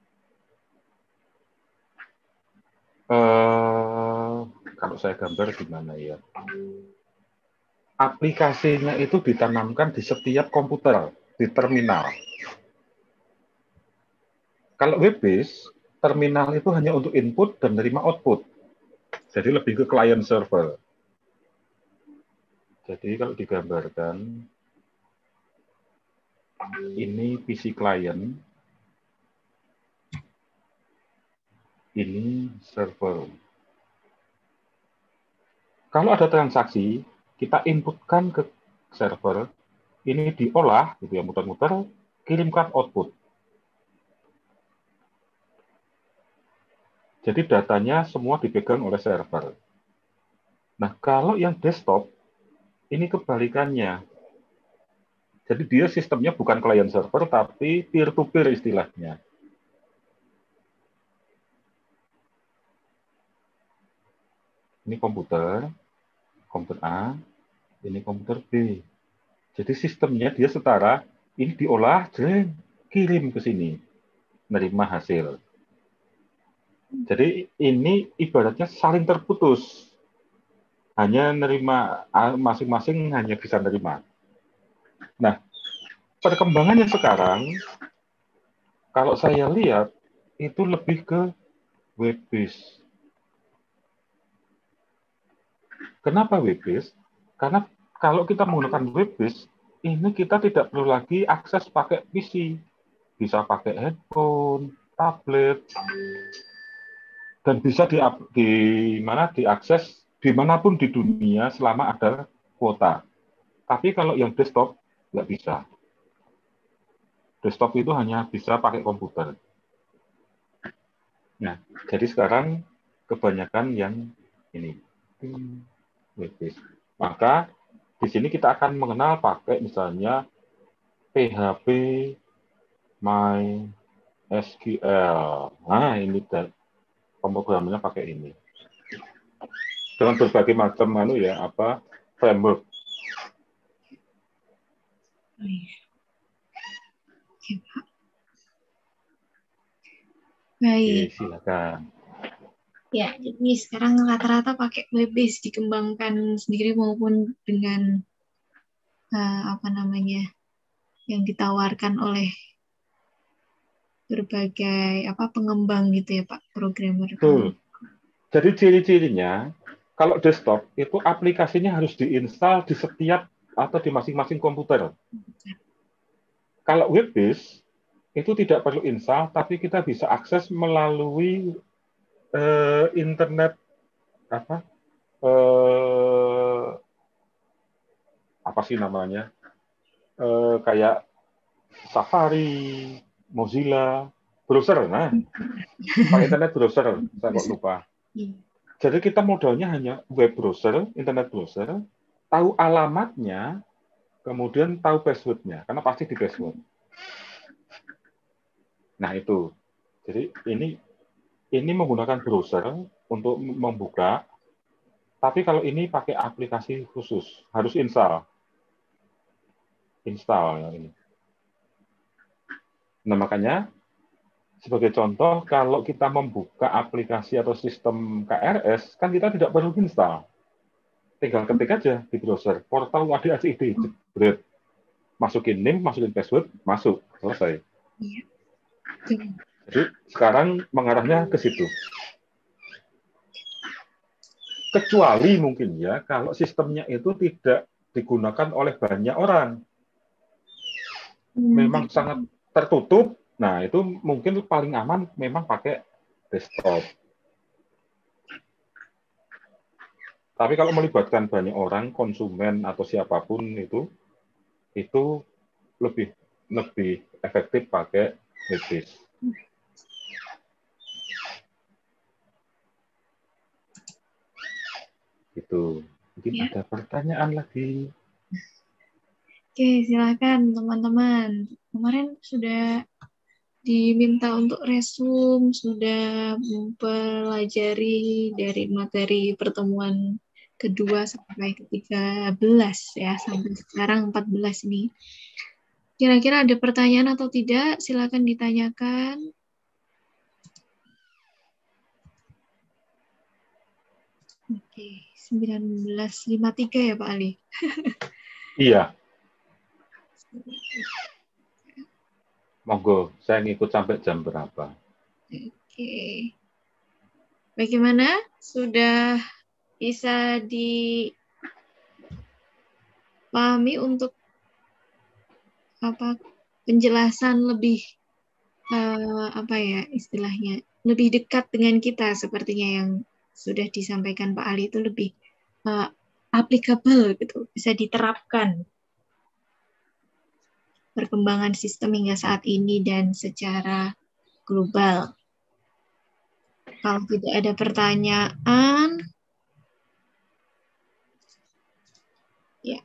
eh, kalau saya gambar gimana ya? Aplikasinya itu ditanamkan di setiap komputer, di terminal. Kalau web based, terminal itu hanya untuk input dan menerima output. Jadi lebih ke client server. Jadi kalau digambarkan, ini P C client, ini server. Kalau ada transaksi, kita inputkan ke server, ini diolah, gitu ya, muter-muter, kirimkan output. Jadi datanya semua dipegang oleh server. Nah, kalau yang desktop, ini kebalikannya. Jadi dia sistemnya bukan client server, tapi peer-to-peer istilahnya. Ini komputer, komputer A, ini komputer B. Jadi sistemnya dia setara, ini diolah, jreng, kirim ke sini, menerima hasil. Jadi ini ibaratnya saling terputus. Hanya nerima, masing-masing hanya bisa nerima. Nah, perkembangannya sekarang, kalau saya lihat, itu lebih ke web-based. Kenapa web-based? Karena kalau kita menggunakan web-based, ini kita tidak perlu lagi akses pakai P C. Bisa pakai handphone, tablet, dan bisa di, di mana diakses dimanapun di dunia selama ada kuota. Tapi kalau yang desktop, nggak bisa. Desktop itu hanya bisa pakai komputer. Nah, jadi sekarang kebanyakan yang ini web-based. Maka di sini kita akan mengenal pakai misalnya P H P, MySQL. Nah, ini pemrogramannya pakai ini. Dengan berbagai macam anu ya, apa framework. Oke, Pak. Baik. Oke, silakan. Ya, jadi sekarang rata-rata pakai web-based dikembangkan sendiri maupun dengan uh, apa namanya yang ditawarkan oleh berbagai apa pengembang gitu ya Pak, programmer. Betul. Jadi ciri-cirinya kalau desktop itu aplikasinya harus diinstal di setiap atau di masing-masing komputer. Kalau web-based itu tidak perlu install, tapi kita bisa akses melalui uh, internet apa uh, apa sih namanya uh, kayak Safari, Mozilla, browser. Nah, pakai internet browser, saya kok lupa. Jadi kita modalnya hanya web browser, internet browser, tahu alamatnya, kemudian tahu passwordnya, karena pasti di password. Nah itu, jadi ini ini menggunakan browser untuk membuka, tapi kalau ini pakai aplikasi khusus, harus install, install yang ini. Nah makanya sebagai contoh, kalau kita membuka aplikasi atau sistem K R S, kan kita tidak perlu install. Tinggal ketik aja di browser, portal A D A C I D, jebret. Masukin name, masukin password, masuk, selesai. Iya. Jadi sekarang mengarahnya ke situ. Kecuali mungkin ya, kalau sistemnya itu tidak digunakan oleh banyak orang. Memang sangat tertutup, nah itu mungkin paling aman memang pakai desktop. Tapi kalau melibatkan banyak orang, konsumen atau siapapun itu, itu lebih lebih efektif pakai web-based. Itu. Mungkin ya. Ada pertanyaan lagi. Oke, silakan teman-teman. Kemarin sudah diminta untuk resume, sudah mempelajari dari materi pertemuan kedua sampai ke tiga belas ya, sampai sekarang empat belas ini. Kira-kira ada pertanyaan atau tidak? Silakan ditanyakan. Oke, sembilan belas lima puluh tiga ya Pak Ali? Iya. Monggo, saya ngikut sampai jam berapa? Oke. Bagaimana? Sudah bisa dipahami untuk apa penjelasan lebih uh, apa ya istilahnya lebih dekat dengan kita sepertinya yang sudah disampaikan Pak Ali itu lebih uh, applicable gitu, bisa diterapkan perkembangan sistem hingga saat ini dan secara global. Kalau tidak ada pertanyaan, ya.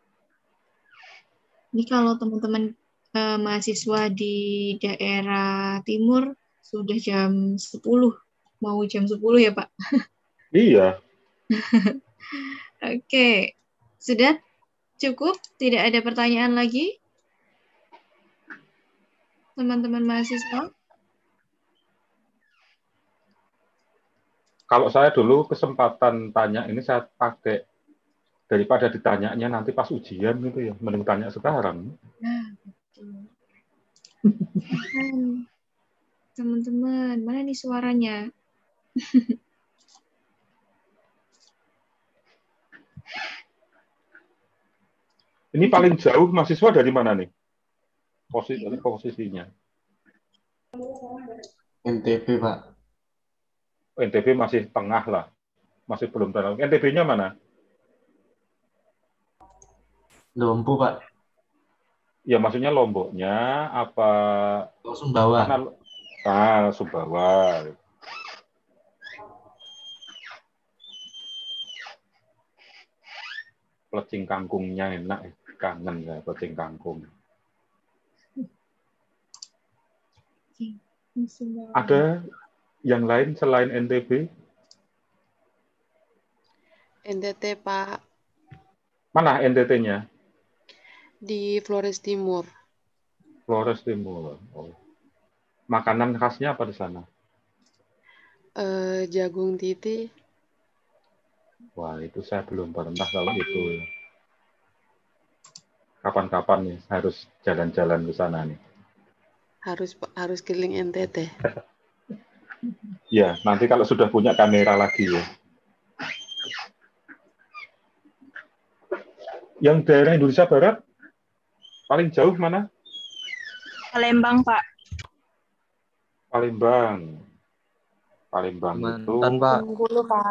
Ini kalau teman-teman eh, mahasiswa di daerah timur sudah jam sepuluh, mau jam sepuluh ya Pak? Iya. Oke, sudah cukup? Tidak ada pertanyaan lagi? Teman-teman mahasiswa? Kalau saya dulu kesempatan tanya ini saya pakai daripada ditanyanya nanti pas ujian gitu ya, mending tanya sekarang. Nah, betul. Hmm, teman-teman, mana nih suaranya? Ini paling jauh mahasiswa dari mana nih? Posisi, posisinya. N T B, Pak. N T B masih tengah lah. Masih belum terlalu. N T B-nya mana? Lombu, Pak. Ya maksudnya Lomboknya apa? Oh, Sumbawa. Mana? Ah, Sumbawa. Plecing kangkungnya enak. Kangen ya plecing kangkung. Ada yang lain selain N T B? N T T, Pak. Mana N T T-nya? Di Flores Timur. Flores Timur. Oh. Makanan khasnya apa di sana? Uh, jagung titi. Wah, itu saya belum pernah kalau itu. Kapan-kapan nih harus jalan-jalan ke sana nih. Harus harus keliling N T T. Ya, nanti kalau sudah punya kamera lagi ya. Yang daerah Indonesia Barat paling jauh mana? Palembang, Pak. Palembang. Palembang itu. Mantan, Pak. Bengkulu, Pak.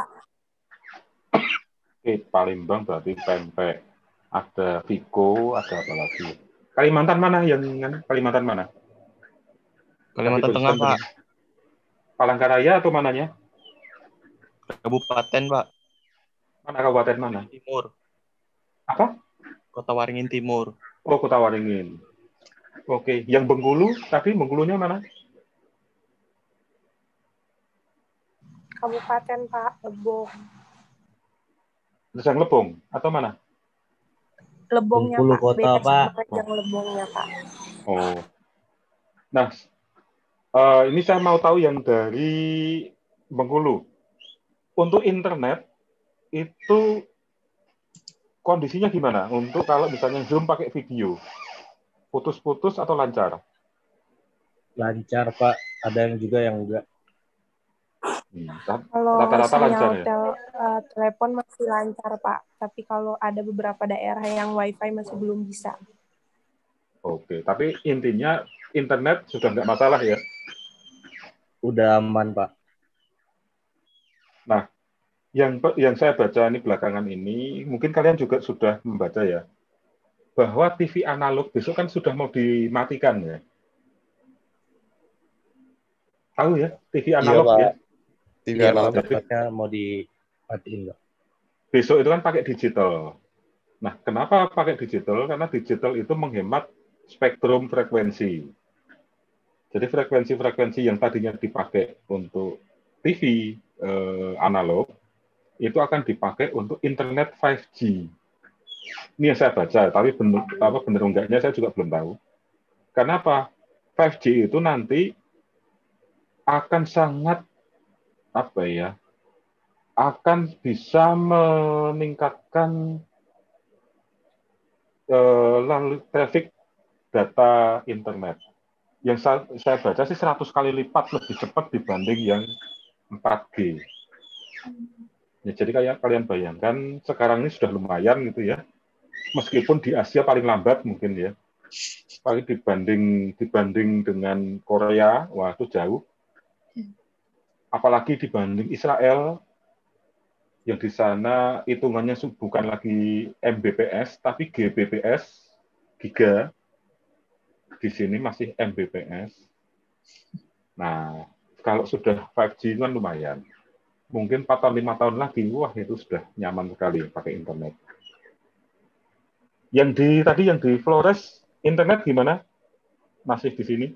Oke, Palembang berarti pempek. Ada Viko, ada apa lagi? Kalimantan mana yang Kalimantan mana? Kalimantan Tengah, Pak. Palangkaraya atau mananya? Kabupaten, Pak. Mana kabupaten mana? Timur. Apa? Kota Waringin Timur. Oh, Kota Waringin. Oke, yang Bengkulu tadi Bengkulunya mana? Kabupaten, Pak. Lebong. Lesang Lebong atau mana? Lebongnya, Bengkulu Pak. kota, Beda Pak. sama yang Lebongnya, Pak. Oh. Nah, uh, ini saya mau tahu yang dari Bengkulu. Untuk internet itu kondisinya gimana? Untuk kalau misalnya Zoom pakai video, putus-putus atau lancar? Lancar, Pak. Ada yang juga yang enggak. Hmm, Kalau rata-rata lancar sinyal ya? tel, uh, telepon masih lancar, Pak. Tapi kalau ada beberapa daerah yang wifi masih belum bisa. Oke, tapi intinya internet sudah nggak masalah ya? Udah aman, Pak. Nah, yang yang saya baca ini belakangan ini, mungkin kalian juga sudah membaca ya, bahwa T V analog besok kan sudah mau dimatikan ya. Tahu ya, T V analog iya, ya? T V Iya, analog. Pak. Besoknya mau dimatiin, Pak. Besok itu kan pakai digital. Nah, kenapa pakai digital? Karena digital itu menghemat spektrum frekuensi. Jadi frekuensi-frekuensi yang tadinya dipakai untuk T V eh, analog, itu akan dipakai untuk internet lima G. Ini yang saya baca, tapi benar apa benar enggaknya saya juga belum tahu. Kenapa? lima G itu nanti akan sangat apa ya? Akan bisa meningkatkan eh, lalu traffic data internet. Yang saya, saya baca sih seratus kali lipat lebih cepat dibanding yang empat G. Ya, jadi kayak kalian bayangkan sekarang ini sudah lumayan gitu ya. Meskipun di Asia paling lambat mungkin ya. Paling dibanding dibanding dengan Korea, wah itu jauh. Apalagi dibanding Israel yang di sana hitungannya bukan lagi M B P S tapi G B P S, giga. Di sini masih M B P S. Nah, kalau sudah lima G kan lumayan. Mungkin empat atau lima tahun lagi, wah itu sudah nyaman sekali pakai internet. Yang di tadi yang di Flores, internet gimana? Masih di sini?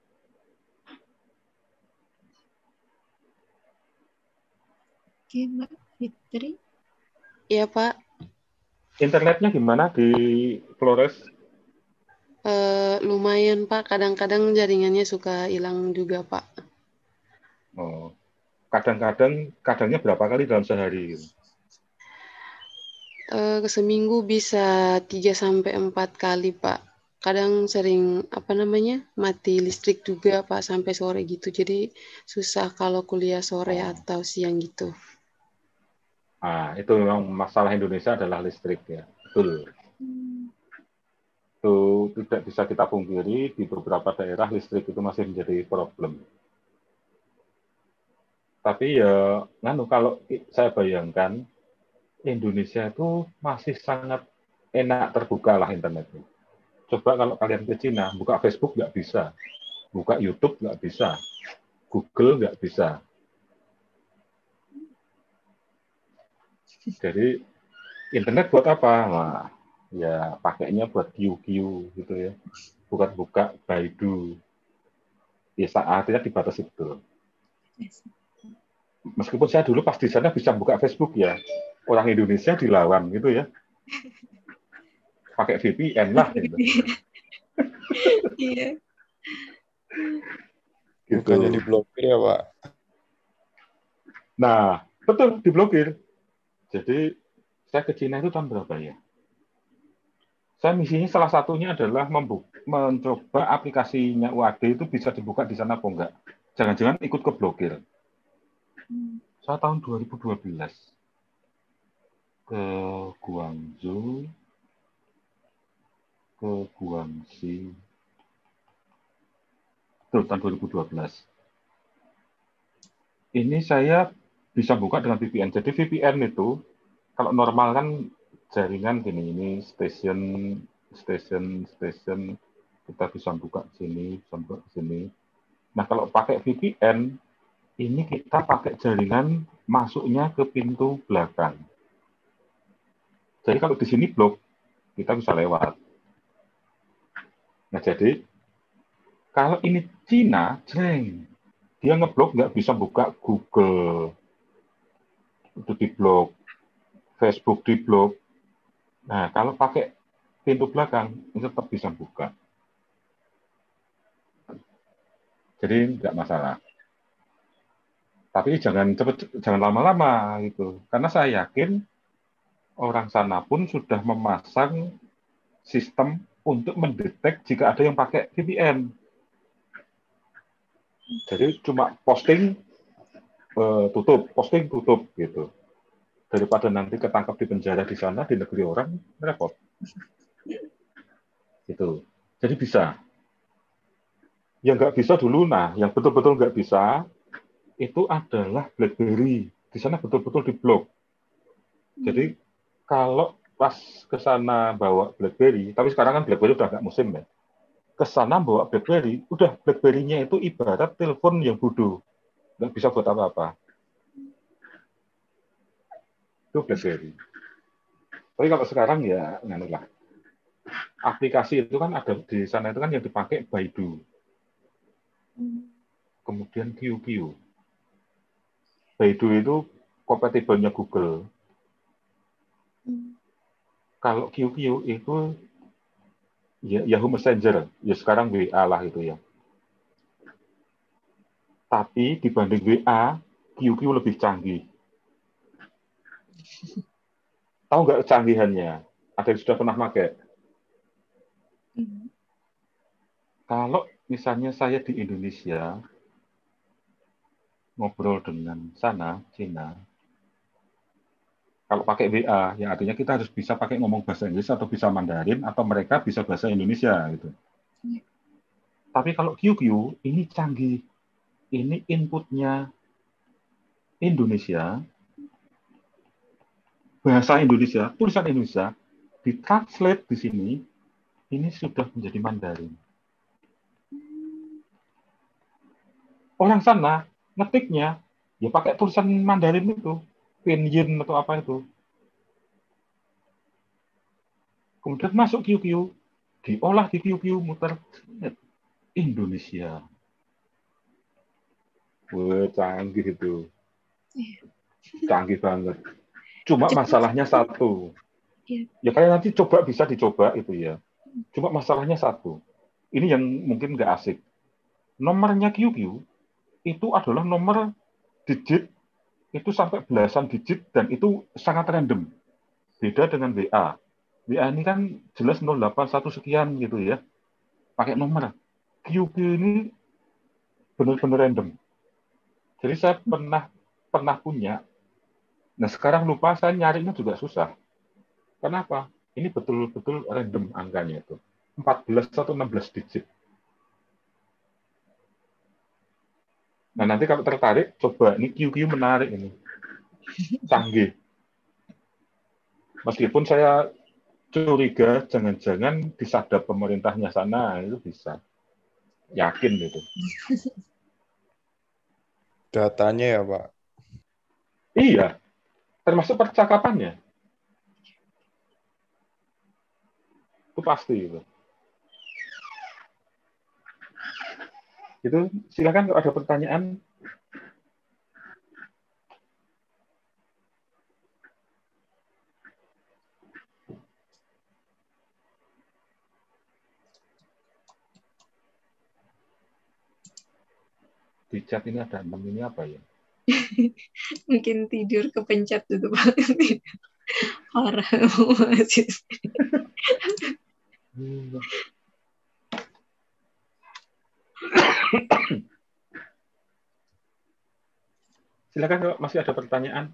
Oke, Mbak Fitri. Iya, Pak. Internetnya gimana di Flores? Uh, lumayan, Pak. Kadang-kadang jaringannya suka hilang juga, Pak. Oh. kadang-kadang kadangnya berapa kali dalam sehari? Eh, seminggu bisa tiga sampai empat kali, Pak. Kadang sering apa namanya mati listrik juga, Pak, sampai sore gitu. Jadi susah kalau kuliah sore Oh. atau siang gitu. Ah, itu memang masalah Indonesia adalah listrik ya. Betul. Itu tidak bisa kita pungkiri, di beberapa daerah listrik itu masih menjadi problem. Tapi ya, nganu, kalau saya bayangkan, Indonesia itu masih sangat enak terbuka lah internetnya. Coba kalau kalian ke Cina, buka Facebook nggak bisa, buka YouTube nggak bisa, Google nggak bisa. Jadi internet buat apa? Nah, ya pakainya buat Q Q gitu ya, bukan buka Baidu. Ya saatnya dibatasi betul. Meskipun saya dulu pas di sana bisa buka Facebook ya, orang Indonesia dilawan gitu ya. Pakai V P N lah gitu. Iya. Gitu. Bukannya diblokir ya, Pak? Nah, betul diblokir. Jadi saya ke Cina itu tahun berapa ya? Saya misinya salah satunya adalah membuka, mencoba aplikasinya U A D itu bisa dibuka di sana apa enggak. Jangan-jangan ikut keblokir. Saya tahun dua ribu dua belas ke Guangzhou, ke Guangxi. Itu tahun dua ribu dua belas. Ini saya bisa buka dengan V P N. Jadi V P N itu kalau normal kan jaringan gini, ini stasiun, stasiun, stasiun kita bisa buka sini, bisa buka sini. Nah kalau pakai V P N, ini kita pakai jaringan masuknya ke pintu belakang. Jadi kalau di sini blok, kita bisa lewat. Nah jadi kalau ini Cina, jreng, dia ngeblok nggak bisa buka Google, itu diblok, Facebook diblok. Nah kalau pakai pintu belakang, itu tetap bisa buka. Jadi nggak masalah. Tapi jangan cepet, jangan lama-lama gitu, karena saya yakin orang sana pun sudah memasang sistem untuk mendetek jika ada yang pakai V P N. Jadi cuma posting uh, tutup, posting tutup gitu. Daripada nanti ketangkap di penjara di sana di negeri orang, repot. Gitu. Jadi bisa. Yang nggak bisa dulu, nah, yang betul-betul nggak bisa itu adalah BlackBerry. Di sana betul-betul diblok. Jadi kalau pas ke sana bawa BlackBerry, tapi sekarang kan BlackBerry udah nggak musim ya. Ke sana bawa BlackBerry, udah BlackBerry-nya itu ibarat telepon yang bodoh. Nggak bisa buat apa-apa. Itu BlackBerry. Tapi kalau sekarang ya, nganu lah. Aplikasi itu kan ada di sana itu kan yang dipakai Baidu. Kemudian Q Q. Baidu itu kompatibelnya Google. Kalau Q Q itu ya, Yahoo Messenger, ya sekarang W A lah itu ya. Tapi dibanding W A, Q Q lebih canggih. Tahu nggak canggihannya? Ada yang sudah pernah pakai? Kalau misalnya saya di Indonesia, ngobrol dengan sana, Cina, kalau pakai W A, ya artinya kita harus bisa pakai ngomong bahasa Inggris atau bisa Mandarin, atau mereka bisa bahasa Indonesia gitu. Ya. Tapi kalau Q Q, ini canggih. Ini inputnya Indonesia, bahasa Indonesia, tulisan Indonesia, ditranslate di sini, ini sudah menjadi Mandarin. Orang sana ngetiknya, ya pakai tulisan Mandarin itu, pinyin atau apa itu. Kemudian masuk Q Q, diolah di Q Q, muter Indonesia. Wah, canggih itu. Canggih banget. Cuma masalahnya satu. Ya kalian nanti coba, bisa dicoba itu ya. Cuma masalahnya satu. Ini yang mungkin nggak asik. Nomornya Q Q itu adalah nomor digit itu sampai belasan digit dan itu sangat random. Beda dengan W A. W A ini kan jelas nol delapan satu sekian gitu ya. Pakai nomor. Q Q ini benar-benar random. Jadi saya pernah pernah punya. Nah sekarang lupa, saya nyarinya juga susah. Kenapa? Ini betul-betul random angkanya itu. empat belas atau enam belas digit. Nah nanti kalau tertarik, coba. Ini Q Q menarik ini. Canggih. Meskipun saya curiga jangan-jangan disadap pemerintahnya sana, itu bisa. Yakin itu. Datanya ya, Pak? Iya. Termasuk percakapannya. Itu pasti itu. Itu silakan kalau ada pertanyaan. Di chat ini ada enam ini apa ya? Mungkin tidur kepencet gitu Pak. Parah masih. Silakan kalau masih ada pertanyaan.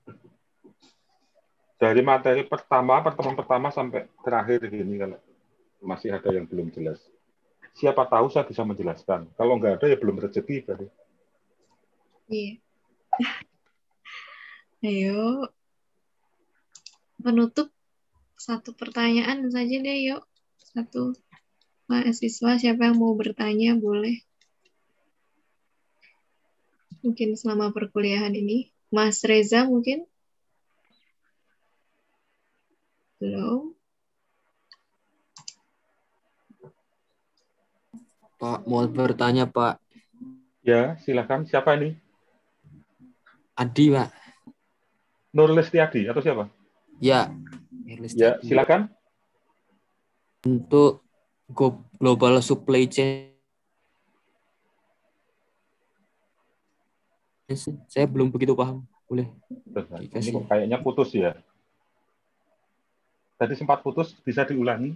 Dari materi pertama, pertemuan pertama sampai terakhir ini kalau masih ada yang belum jelas. Siapa tahu saya bisa menjelaskan. Kalau nggak ada ya belum rezeki tadi. Iya. Ayo. Penutup satu pertanyaan saja deh, yuk. Satu mahasiswa, siapa yang mau bertanya boleh. Mungkin selama perkuliahan ini. Mas Reza mungkin? Belum. Pak, mau bertanya, Pak. Ya, silakan. Siapa ini? Adi, Pak. Nur Lestiadi atau siapa? Ya. Ya, silakan. Untuk global supply chain, saya belum begitu paham. Boleh? Ini kok kayaknya putus ya. Tadi sempat putus, bisa diulangi?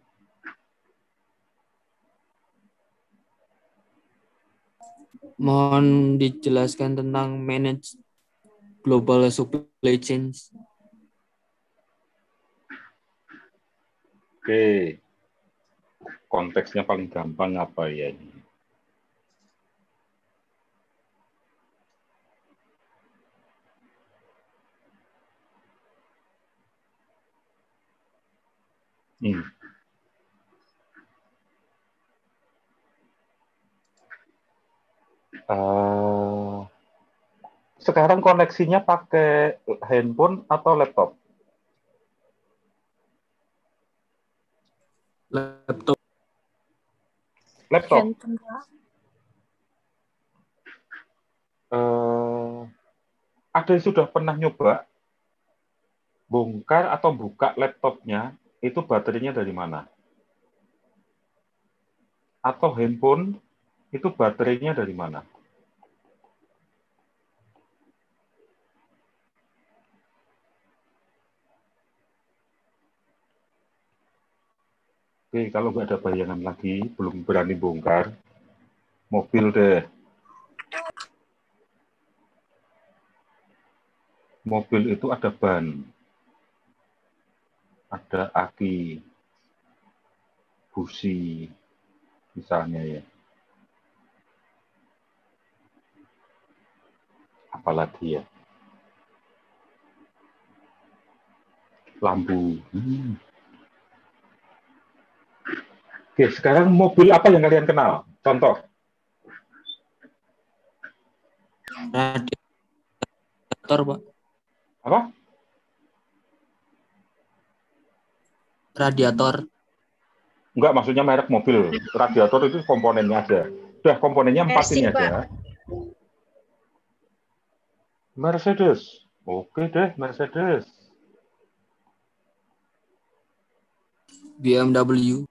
Mohon dijelaskan tentang manage global supply chain. Oke. Konteksnya paling gampang apa ya ini? Hmm. Uh, sekarang koneksinya pakai handphone atau laptop? Laptop. Laptop. Handphone, Pak. Uh, ada yang sudah pernah nyoba bongkar atau buka laptopnya, itu baterainya dari mana? Atau handphone, itu baterainya dari mana? Oke, kalau nggak ada bayangan lagi, belum berani bongkar, mobil deh. Mobil itu ada ban, ada aki, busi, misalnya ya. Apalagi ya? Lampu. Hmm. Oke, sekarang mobil apa yang kalian kenal? Contoh. Radiator, Pak. Apa? Radiator. Enggak, maksudnya merek mobil. Radiator itu komponennya ada. Udah komponennya empat ini aja. Mercedes. Oke deh, Mercedes. B M W.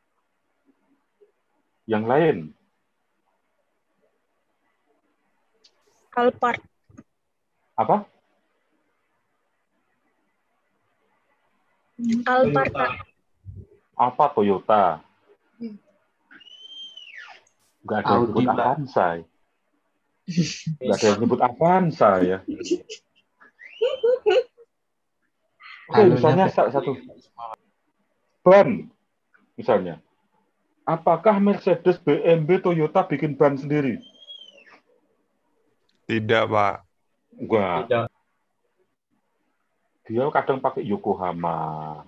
Yang lain? Alphard. Apa? Alphard, Pak. Apa Toyota? Hmm. Nggak ada yang Audi, nyebut Pak. Avanza. Nggak ada yang nyebut Avanza ya. Oke, Anunya misalnya beda. satu ban, misalnya. Apakah Mercedes, B M W, Toyota bikin ban sendiri? Tidak, Pak. Enggak. Tidak. Dia kadang pakai Yokohama,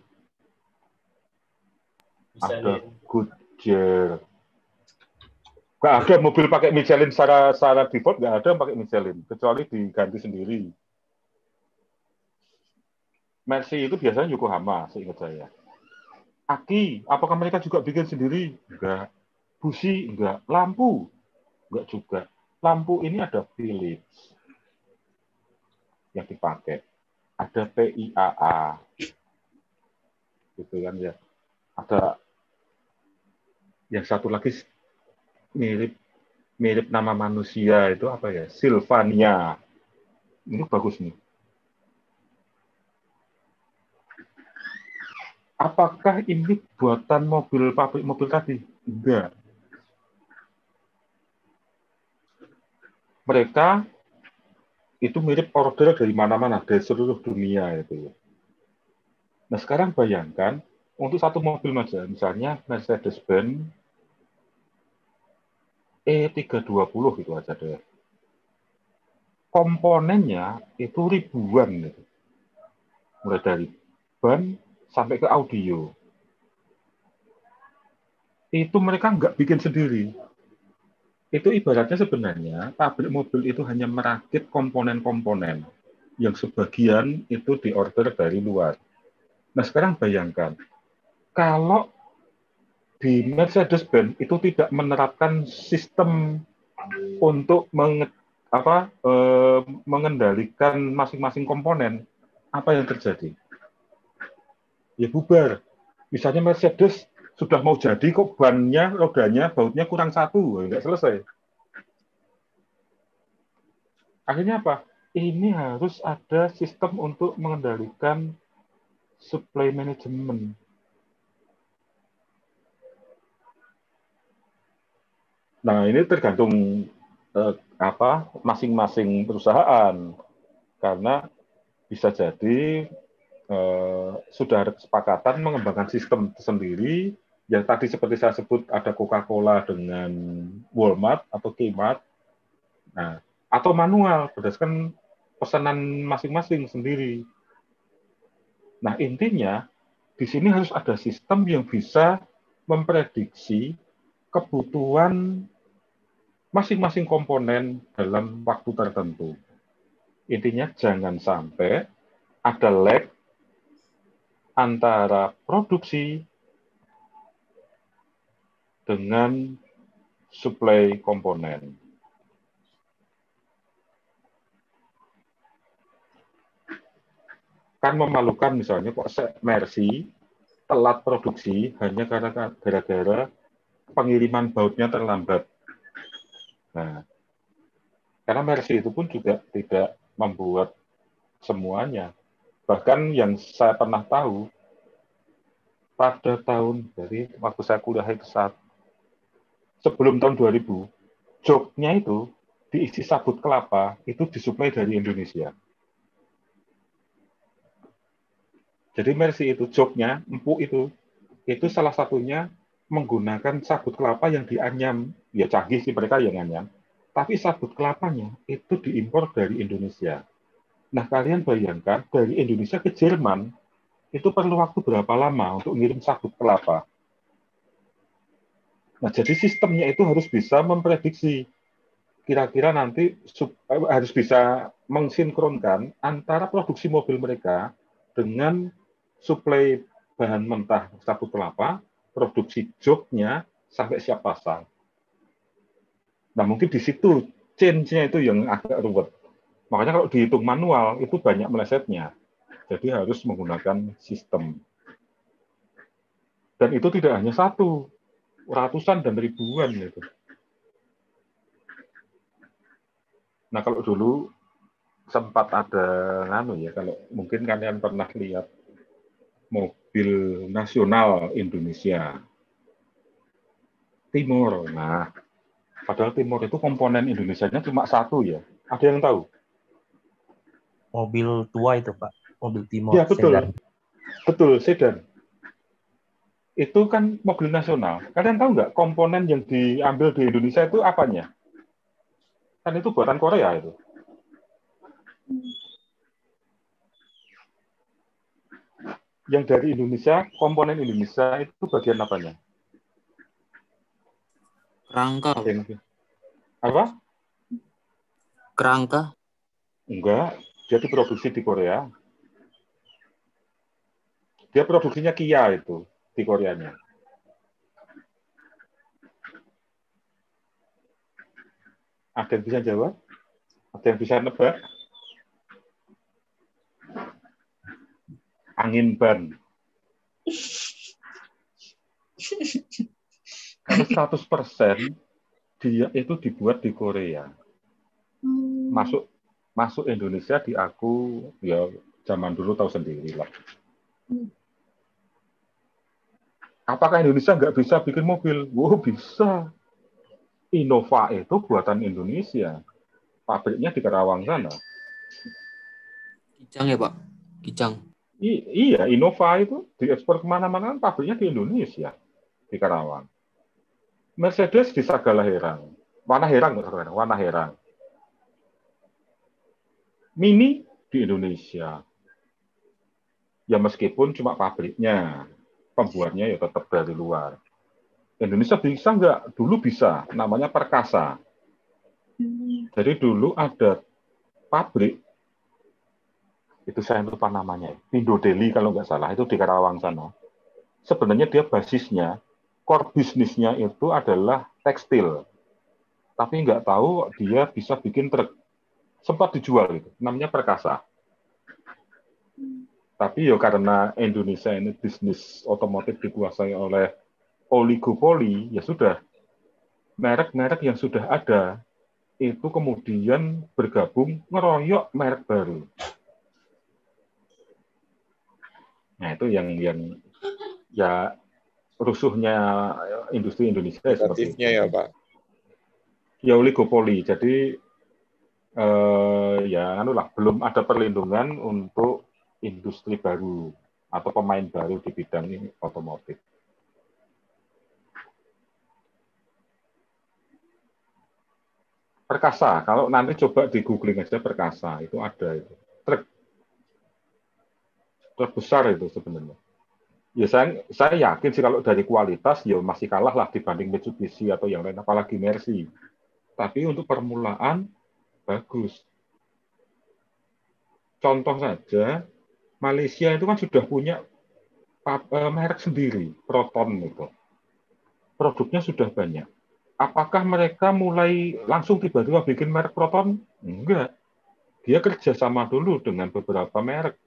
ada Goodyear. Nggak ada mobil pakai Michelin secara, secara default, nggak ada yang pakai Michelin, kecuali diganti sendiri. Mercy itu biasanya Yokohama, seingat saya. Aki, apakah mereka juga bikin sendiri? Enggak. Busi? Enggak. Lampu? Enggak juga. Lampu ini ada Philips yang dipakai. Ada P I A A. Gitu kan ya. Ada yang satu lagi mirip mirip nama manusia itu apa ya? Sylvania. Ini bagus nih. Apakah ini buatan mobil pabrik mobil tadi? Enggak. Mereka itu mirip order dari mana-mana, dari seluruh dunia itu. Nah sekarang bayangkan, untuk satu mobil saja, misalnya Mercedes-Benz E tiga dua nol gitu aja deh. Komponennya itu ribuan gitu. Mulai dari ban sampai ke audio. Itu mereka nggak bikin sendiri. Itu ibaratnya sebenarnya pabrik mobil itu hanya merakit komponen-komponen yang sebagian itu diorder dari luar. Nah sekarang bayangkan, kalau di Mercedes-Benz itu tidak menerapkan sistem untuk menge, apa, eh, mengendalikan masing-masing komponen, apa yang terjadi? Ya bubar. Misalnya Mercedes sudah mau jadi kok bannya, rodanya, bautnya kurang satu, nggak selesai. Akhirnya apa? Ini harus ada sistem untuk mengendalikan supply management. Nah, ini tergantung eh, apa masing-masing perusahaan, karena bisa jadi eh, sudah ada kesepakatan mengembangkan sistem sendiri. Yang tadi seperti saya sebut ada Coca-Cola dengan Walmart atau Kmart, nah, atau manual berdasarkan pesanan masing-masing sendiri. Nah intinya di sini harus ada sistem yang bisa memprediksi kebutuhan masing-masing komponen dalam waktu tertentu. Intinya jangan sampai ada lag antara produksi dengan suplai komponen. Kan memalukan misalnya kok Mercy telat produksi hanya karena gara-gara pengiriman bautnya terlambat. Nah, karena Mercy itu pun juga tidak membuat semuanya. Bahkan yang saya pernah tahu, pada tahun, dari waktu saya kuliah itu saat, sebelum tahun dua ribu, joknya itu diisi sabut kelapa, itu disuplai dari Indonesia. Jadi Mercy itu, joknya, empuk itu, itu salah satunya menggunakan sabut kelapa yang dianyam. Ya canggih sih mereka yang anyam. Tapi sabut kelapanya itu diimpor dari Indonesia. Nah kalian bayangkan, dari Indonesia ke Jerman, itu perlu waktu berapa lama untuk ngirim sabut kelapa. Nah jadi sistemnya itu harus bisa memprediksi. Kira-kira nanti harus bisa mensinkronkan antara produksi mobil mereka dengan suplai bahan mentah sabut kelapa, produksi joknya sampai siap pasang. Nah mungkin di situ change-nya itu yang agak ruwet. Makanya kalau dihitung manual itu banyak melesetnya. Jadi harus menggunakan sistem. Dan itu tidak hanya satu, ratusan dan ribuan gitu. Nah, kalau dulu sempat ada nganu ya, kalau mungkin kalian pernah lihat mobil nasional Indonesia Timur. Nah, padahal Timur itu komponen Indonesianya cuma satu ya. Ada yang tahu? Mobil tua itu, Pak. Mobil Timur, Ya, betul. sedan. Betul, sedan. Itu kan mobil nasional. Kalian tahu nggak komponen yang diambil di Indonesia itu apanya? Kan itu buatan Korea itu. Yang dari Indonesia, komponen Indonesia itu bagian apanya? Kerangka. Apa? Kerangka. Enggak, dia diproduksi di Korea. Dia produksinya Kia itu di Koreanya. Ada yang bisa jawab? Ada yang bisa nebak? Angin ban. Karena seratus persen dia itu dibuat di Korea. Masuk masuk Indonesia di aku ya zaman dulu tahu sendiri lah. Apakah Indonesia nggak bisa bikin mobil? Wow, bisa. Innova itu buatan Indonesia. Pabriknya di Karawang sana. Kijang ya, Pak? Kijang. I- iya, Innova itu diekspor kemana-mana, pabriknya di Indonesia, di Karawang. Mercedes di Sagala Herang. Warna Herang, warna Herang. Mini di Indonesia. Ya meskipun cuma pabriknya, pembuatnya ya tetap dari luar. Indonesia bisa nggak? Dulu bisa, namanya Perkasa. Jadi dulu ada pabrik, itu saya lupa namanya, Indo Deli kalau nggak salah, itu di Karawang sana. Sebenarnya dia basisnya, core bisnisnya itu adalah tekstil. Tapi nggak tahu dia bisa bikin truk. Sempat dijual, gitu. Namanya Perkasa. Tapi ya karena Indonesia ini bisnis otomotif dikuasai oleh oligopoli, ya sudah. Merek-merek yang sudah ada, itu kemudian bergabung ngeroyok merek baru. Nah, itu yang yang ya rusuhnya industri Indonesia seperti itu. ya, Pak. Ya oligopoli. Jadi eh, ya anulah belum ada perlindungan untuk industri baru atau pemain baru di bidang ini otomotif. Perkasa, kalau nanti coba di googling aja Perkasa, itu ada itu. Truk. Truk besar itu sebenarnya. Ya saya, saya yakin sih kalau dari kualitas ya masih kalah lah dibanding Mitsubishi atau yang lain, apalagi Mercy. Tapi untuk permulaan bagus. Contoh saja, Malaysia itu kan sudah punya merek sendiri, Proton itu. Produknya sudah banyak. Apakah mereka mulai langsung tiba-tiba bikin merek Proton? Enggak. Dia kerjasama dulu dengan beberapa merek.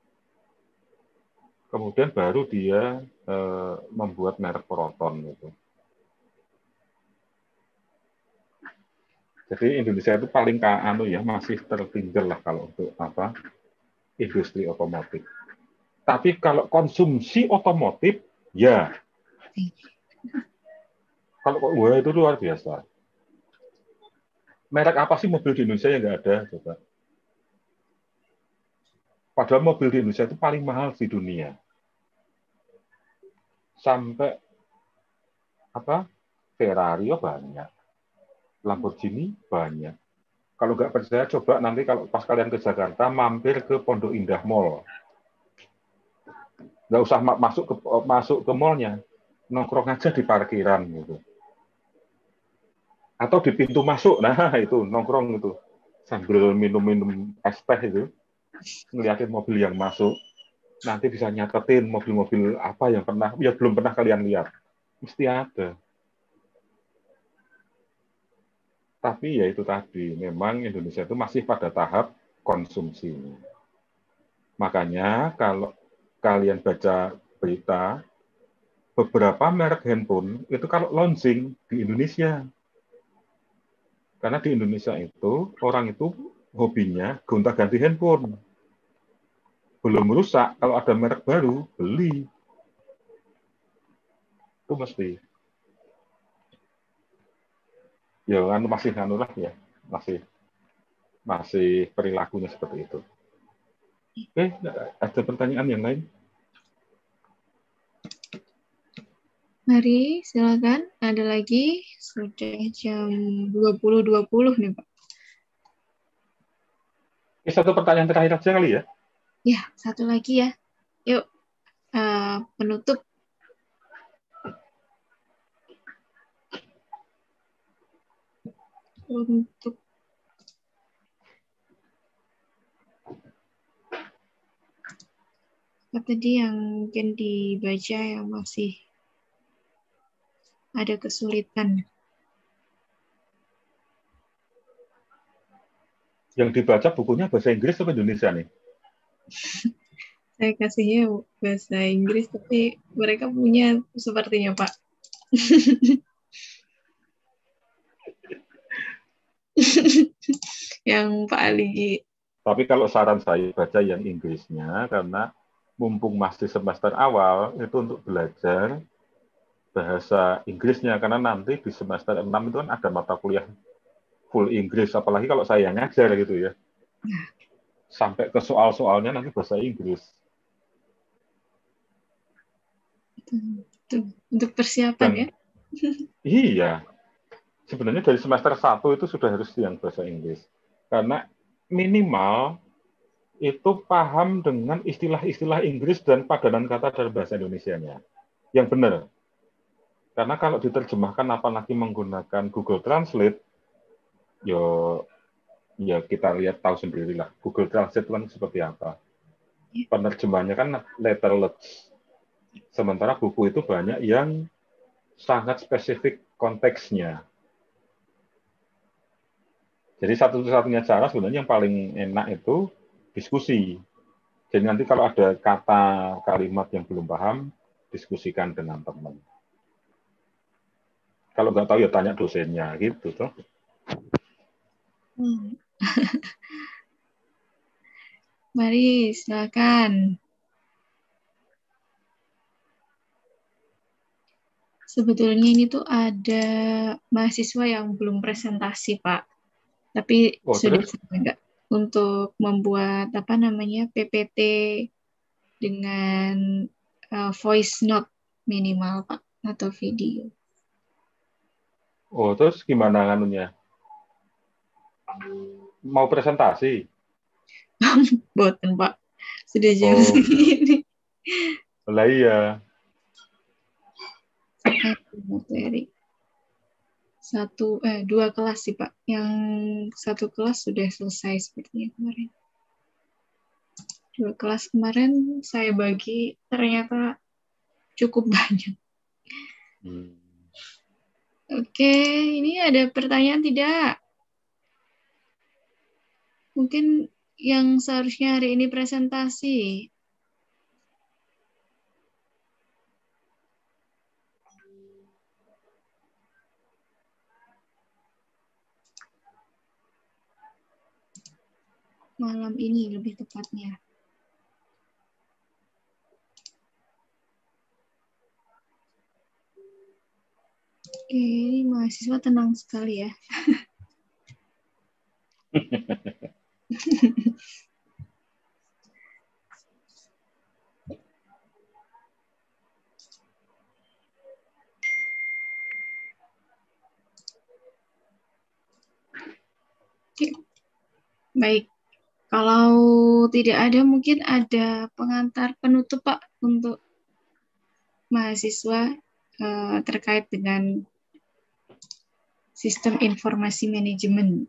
Kemudian baru dia eh, membuat merek Proton itu. Jadi Indonesia itu paling anu ya masih tertinggal lah kalau untuk apa industri otomotif. Tapi kalau konsumsi otomotif ya. Kalau wah itu luar biasa. Merek apa sih mobil di Indonesia yang nggak ada? Coba. Padahal mobil di Indonesia itu paling mahal di dunia. Sampai apa? Ferrari oh banyak. Lamborghini banyak. Kalau nggak percaya, coba nanti kalau pas kalian ke Jakarta, mampir ke Pondok Indah Mall. Nggak usah masuk ke masuk ke mallnya, nongkrong aja di parkiran gitu. Atau di pintu masuk, nah itu nongkrong itu sambil minum-minum es teh itu, ngeliatin mobil yang masuk. Nanti bisa nyatetin mobil-mobil apa yang pernah, ya belum pernah kalian lihat, mesti ada. Tapi ya itu tadi, memang Indonesia itu masih pada tahap konsumsi. Makanya kalau kalian baca berita, beberapa merek handphone itu kalau launching di Indonesia. Karena di Indonesia itu, orang itu hobinya gonta-ganti handphone. Belum rusak, kalau ada merek baru, beli. Itu mesti. Ya kan masih nganulah ya, masih masih perilakunya seperti itu. Oke, ada pertanyaan yang lain? Mari, silakan. Ada lagi. Sudah jam dua puluh dua puluh nih, Pak. Ini satu pertanyaan terakhir aja kali ya? Ya, satu lagi ya. Yuk, uh, penutup. Untuk apa tadi yang mungkin dibaca yang masih ada kesulitan. Yang dibaca bukunya bahasa Inggris atau Indonesia nih? Saya kasihnya bahasa Inggris, tapi mereka punya sepertinya, Pak. Yang Pak Ali. Tapi kalau saran saya baca yang Inggrisnya, karena mumpung masih semester awal, itu untuk belajar bahasa Inggrisnya, karena nanti di semester enam itu kan ada mata kuliah full Inggris, apalagi kalau saya ngajar gitu ya. Sampai ke soal-soalnya nanti bahasa Inggris. Untuk persiapan Dan, ya? Iya. Sebenarnya dari semester satu itu sudah harus yang bahasa Inggris. Karena minimal itu paham dengan istilah-istilah Inggris dan padanan kata dalam bahasa Indonesianya. Yang benar. Karena kalau diterjemahkan apalagi menggunakan Google Translate, yo ya kita lihat tahu sendirilah Google Translate kan seperti apa. Penerjemahnya kan letterless. Sementara buku itu banyak yang sangat spesifik konteksnya. Jadi satu-satunya cara sebenarnya yang paling enak itu diskusi. Jadi nanti kalau ada kata kalimat yang belum paham, diskusikan dengan teman. Kalau nggak tahu ya tanya dosennya gitu toh. Hmm. Mari silakan. Sebetulnya ini tuh ada mahasiswa yang belum presentasi, Pak. Tapi oh, sudah enggak untuk membuat apa namanya P P T dengan uh, voice note minimal, Pak, atau video. Oh, terus gimana anunya? Mau presentasi? Boten, Pak. Sudah jam oh. segini. Lah iya. Materi. Satu eh dua kelas sih, Pak. Yang satu kelas sudah selesai sepertinya kemarin. Dua kelas kemarin saya bagi ternyata cukup banyak. Hmm. Oke, ini ada pertanyaan tidak? Mungkin yang seharusnya hari ini presentasi. Malam ini lebih tepatnya. Oke, ini mahasiswa tenang sekali ya. Oke, baik. Kalau tidak ada, mungkin ada pengantar penutup, Pak, untuk mahasiswa eh, terkait dengan sistem informasi manajemen.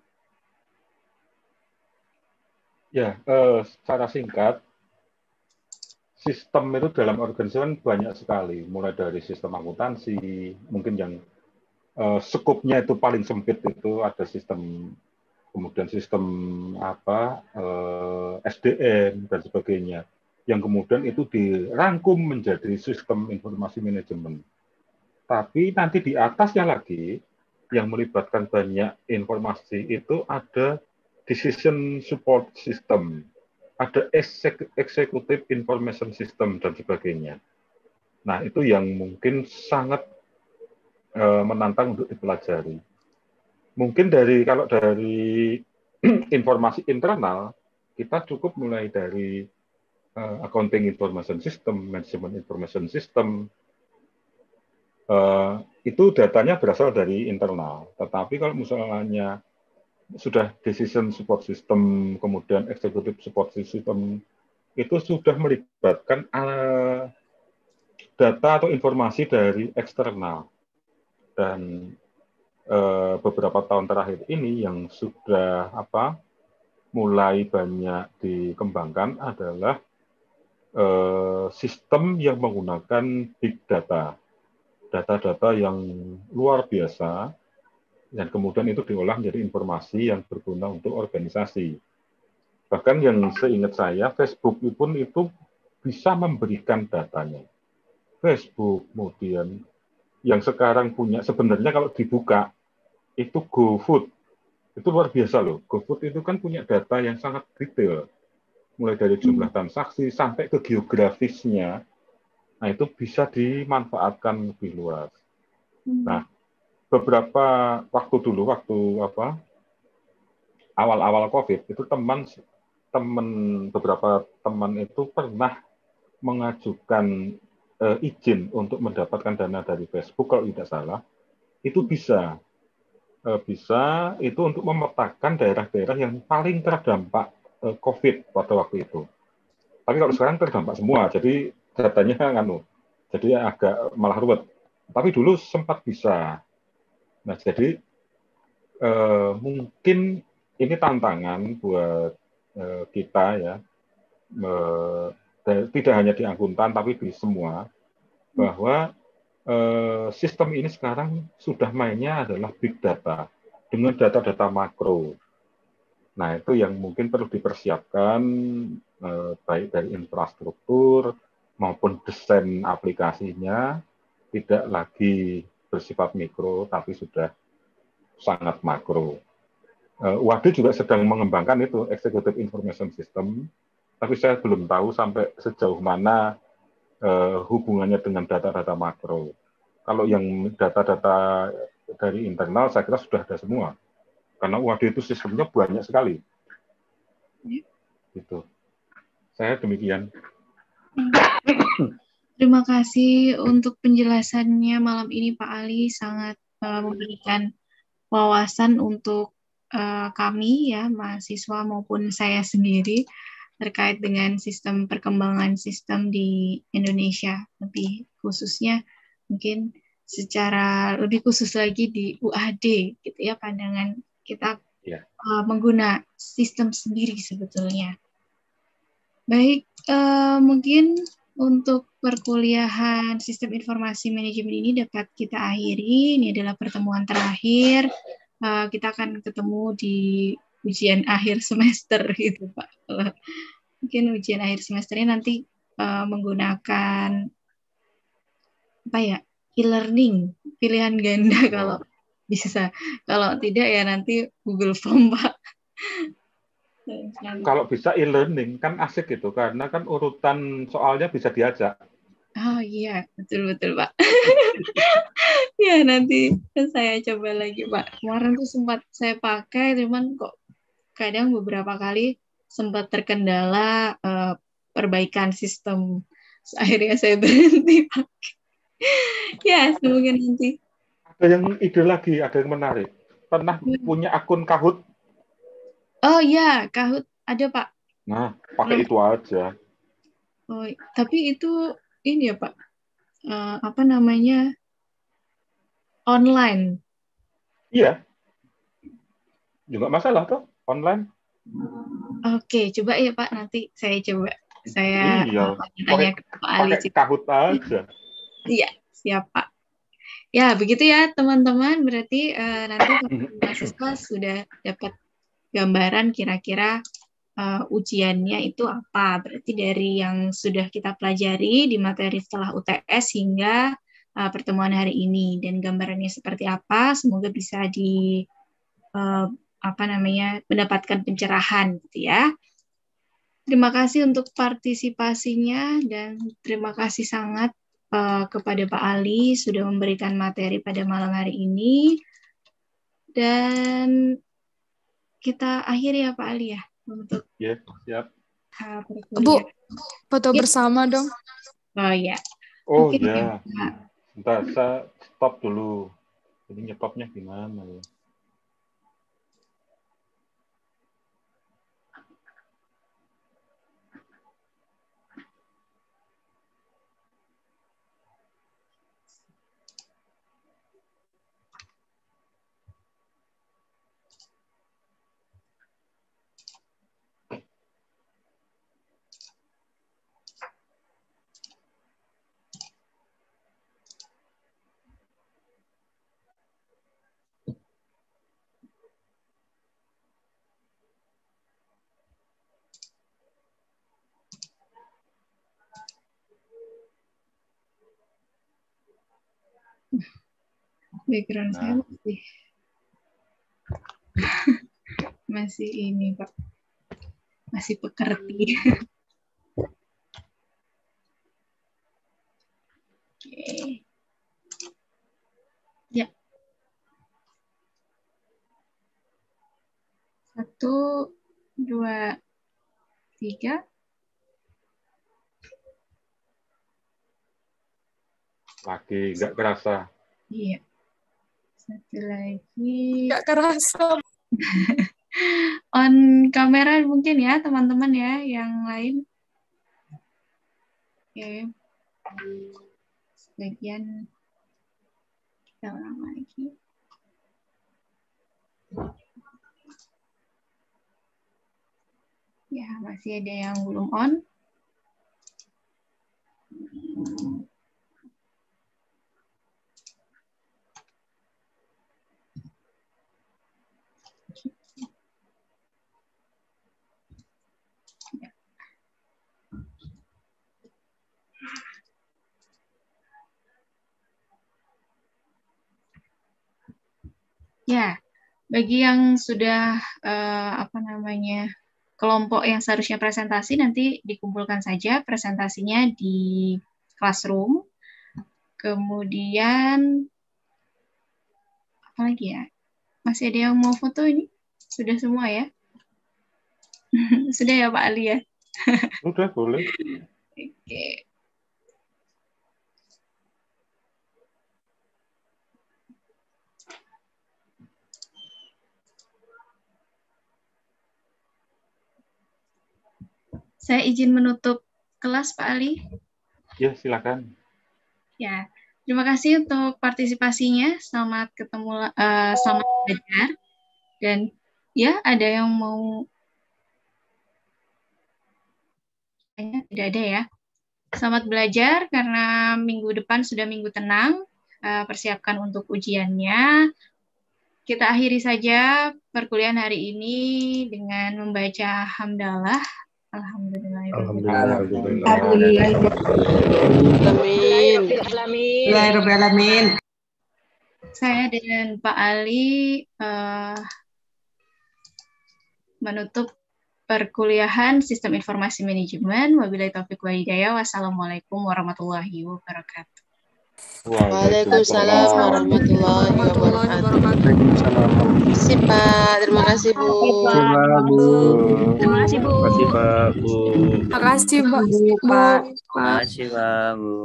Ya, eh, secara singkat, sistem itu dalam organisasi banyak sekali, mulai dari sistem akuntansi, mungkin yang eh, skupnya itu paling sempit itu ada sistem, kemudian sistem apa eh, S D M dan sebagainya, yang kemudian itu dirangkum menjadi sistem informasi manajemen. Tapi nanti di atasnya lagi yang melibatkan banyak informasi itu ada decision support system, ada executive information system, dan sebagainya. Nah, itu yang mungkin sangat uh, menantang untuk dipelajari. Mungkin dari kalau dari informasi internal, kita cukup mulai dari uh, accounting information system, management information system, uh, itu datanya berasal dari internal. Tetapi kalau misalnya sudah decision support system, kemudian executive support system, itu sudah melibatkan uh, data atau informasi dari eksternal. Dan uh, beberapa tahun terakhir ini yang sudah apa mulai banyak dikembangkan adalah uh, sistem yang menggunakan big data, data-data yang luar biasa, dan kemudian itu diolah menjadi informasi yang berguna untuk organisasi. Bahkan yang seingat saya, Facebook pun itu bisa memberikan datanya. Facebook, kemudian yang sekarang punya, sebenarnya kalau dibuka, itu GoFood. Itu luar biasa loh. GoFood itu kan punya data yang sangat detail. Mulai dari jumlah transaksi sampai ke geografisnya. Nah, itu bisa dimanfaatkan lebih luas. Nah, beberapa waktu dulu, waktu apa awal-awal COVID, itu teman teman beberapa teman itu pernah mengajukan uh, izin untuk mendapatkan dana dari Facebook, kalau tidak salah, itu bisa uh, bisa itu untuk memetakan daerah-daerah yang paling terdampak uh, COVID pada waktu itu. Tapi kalau sekarang terdampak semua, jadi datanya nganu, jadi agak malah ruwet. Tapi dulu sempat bisa. Nah, jadi eh, mungkin ini tantangan buat eh, kita ya, eh, tidak hanya di akuntan tapi di semua, bahwa eh, sistem ini sekarang sudah mainnya adalah big data dengan data-data makro. Nah, itu yang mungkin perlu dipersiapkan eh, baik dari infrastruktur maupun desain aplikasinya, tidak lagi bersifat mikro, tapi sudah sangat makro. Uh, U A D juga sedang mengembangkan itu, Executive Information System, tapi saya belum tahu sampai sejauh mana uh, hubungannya dengan data-data makro. Kalau yang data-data dari internal, saya kira sudah ada semua. Karena U A D itu sistemnya banyak sekali. Gitu. Saya demikian. Terima kasih untuk penjelasannya malam ini, Pak Ali. Sangat uh, memberikan wawasan untuk uh, kami, ya, mahasiswa maupun saya sendiri, terkait dengan sistem perkembangan sistem di Indonesia, lebih khususnya mungkin secara lebih khusus lagi di U A D, gitu ya, pandangan kita yeah. uh, mengguna sistem sendiri sebetulnya. Baik, uh, mungkin untuk perkuliahan Sistem Informasi Manajemen ini dapat kita akhiri. Ini adalah pertemuan terakhir. Uh, kita akan ketemu di ujian akhir semester, gitu, Pak. Uh, mungkin ujian akhir semesternya nanti uh, menggunakan apa ya, e-learning, pilihan ganda oh. kalau bisa. Kalau tidak ya nanti Google Form, Pak. Kalau bisa e-learning kan asik gitu, karena kan urutan soalnya bisa diajak. Oh iya, betul-betul, Pak. Ya, nanti saya coba lagi, Pak. Kemarin tuh sempat saya pakai, cuman kok kadang beberapa kali sempat terkendala uh, perbaikan sistem. Akhirnya saya berhenti pakai. Ya, semoga nanti. Ada yang ide lagi, ada yang menarik. Pernah hmm. punya akun Kahoot? Oh iya, Kahoot ada, Pak. Nah, pakai nah. itu aja. Oh, tapi itu ini ya, Pak. Uh, apa namanya? Online. Iya. Juga masalah toh, online. Oke, coba ya, Pak, nanti saya coba. Saya iya. tanya ke Pak Ali. Pakai Kahoot aja. Iya, siap, Pak. Ya, begitu ya, teman-teman. Berarti uh, nanti mahasiswa sudah dapat gambaran kira-kira uh, ujiannya itu apa. Berarti dari yang sudah kita pelajari di materi setelah U T S hingga uh, pertemuan hari ini dan gambarannya seperti apa. Semoga bisa di uh, apa namanya mendapatkan pencerahan gitu ya. Terima kasih untuk partisipasinya dan terima kasih sangat uh, kepada Pak Ali sudah memberikan materi pada malam hari ini. Dan kita akhiri ya Pak Ali ya untuk ya siap. Uh, Bu, foto ya. Bersama dong. Oh ya. Oh Mungkin ya. ya. Bentar, saya stop dulu. Jadi nyetopnya gimana ya? Background Nah. saya masih masih ini Pak, masih pekerti. Oke. Ya. Satu, dua, tiga. Lagi nggak kerasa. Iya. Satu lagi. Nggak kerasa. On kamera mungkin ya teman-teman ya yang lain. Oke. Sebagian kita ulang lagi. Ya, masih ada yang belum on. Ya, bagi yang sudah uh, apa namanya kelompok yang seharusnya presentasi nanti dikumpulkan saja presentasinya di classroom. Kemudian apa lagi ya? Masih ada yang mau foto ini? Sudah semua ya? Sudah ya Pak Ali ya? Sudah boleh. Oke. Saya izin menutup kelas, Pak Ali. Ya, silakan. Ya, terima kasih untuk partisipasinya. Selamat ketemu, uh, selamat belajar. Dan ya, ada yang mau? Kayaknya tidak ada ya. Selamat belajar karena minggu depan sudah minggu tenang. Uh, persiapkan untuk ujiannya. Kita akhiri saja perkuliahan hari ini dengan membaca hamdalah. Alhamdulillah. Alhamdulillah. Amin. Saya dan Pak Ali uh, menutup perkuliahan Sistem Informasi Manajemen. Wabillahi taufiq wal hidayah. Wassalamualaikum warahmatullahi wabarakatuh. Waalaikumsalam warahmatullahi wabarakatuh. Terima kasih Pak, terima kasih Bu. Terima kasih Bu. Terima kasih Pak Bu. Terima kasih Pak. Terima kasih Pak Bu.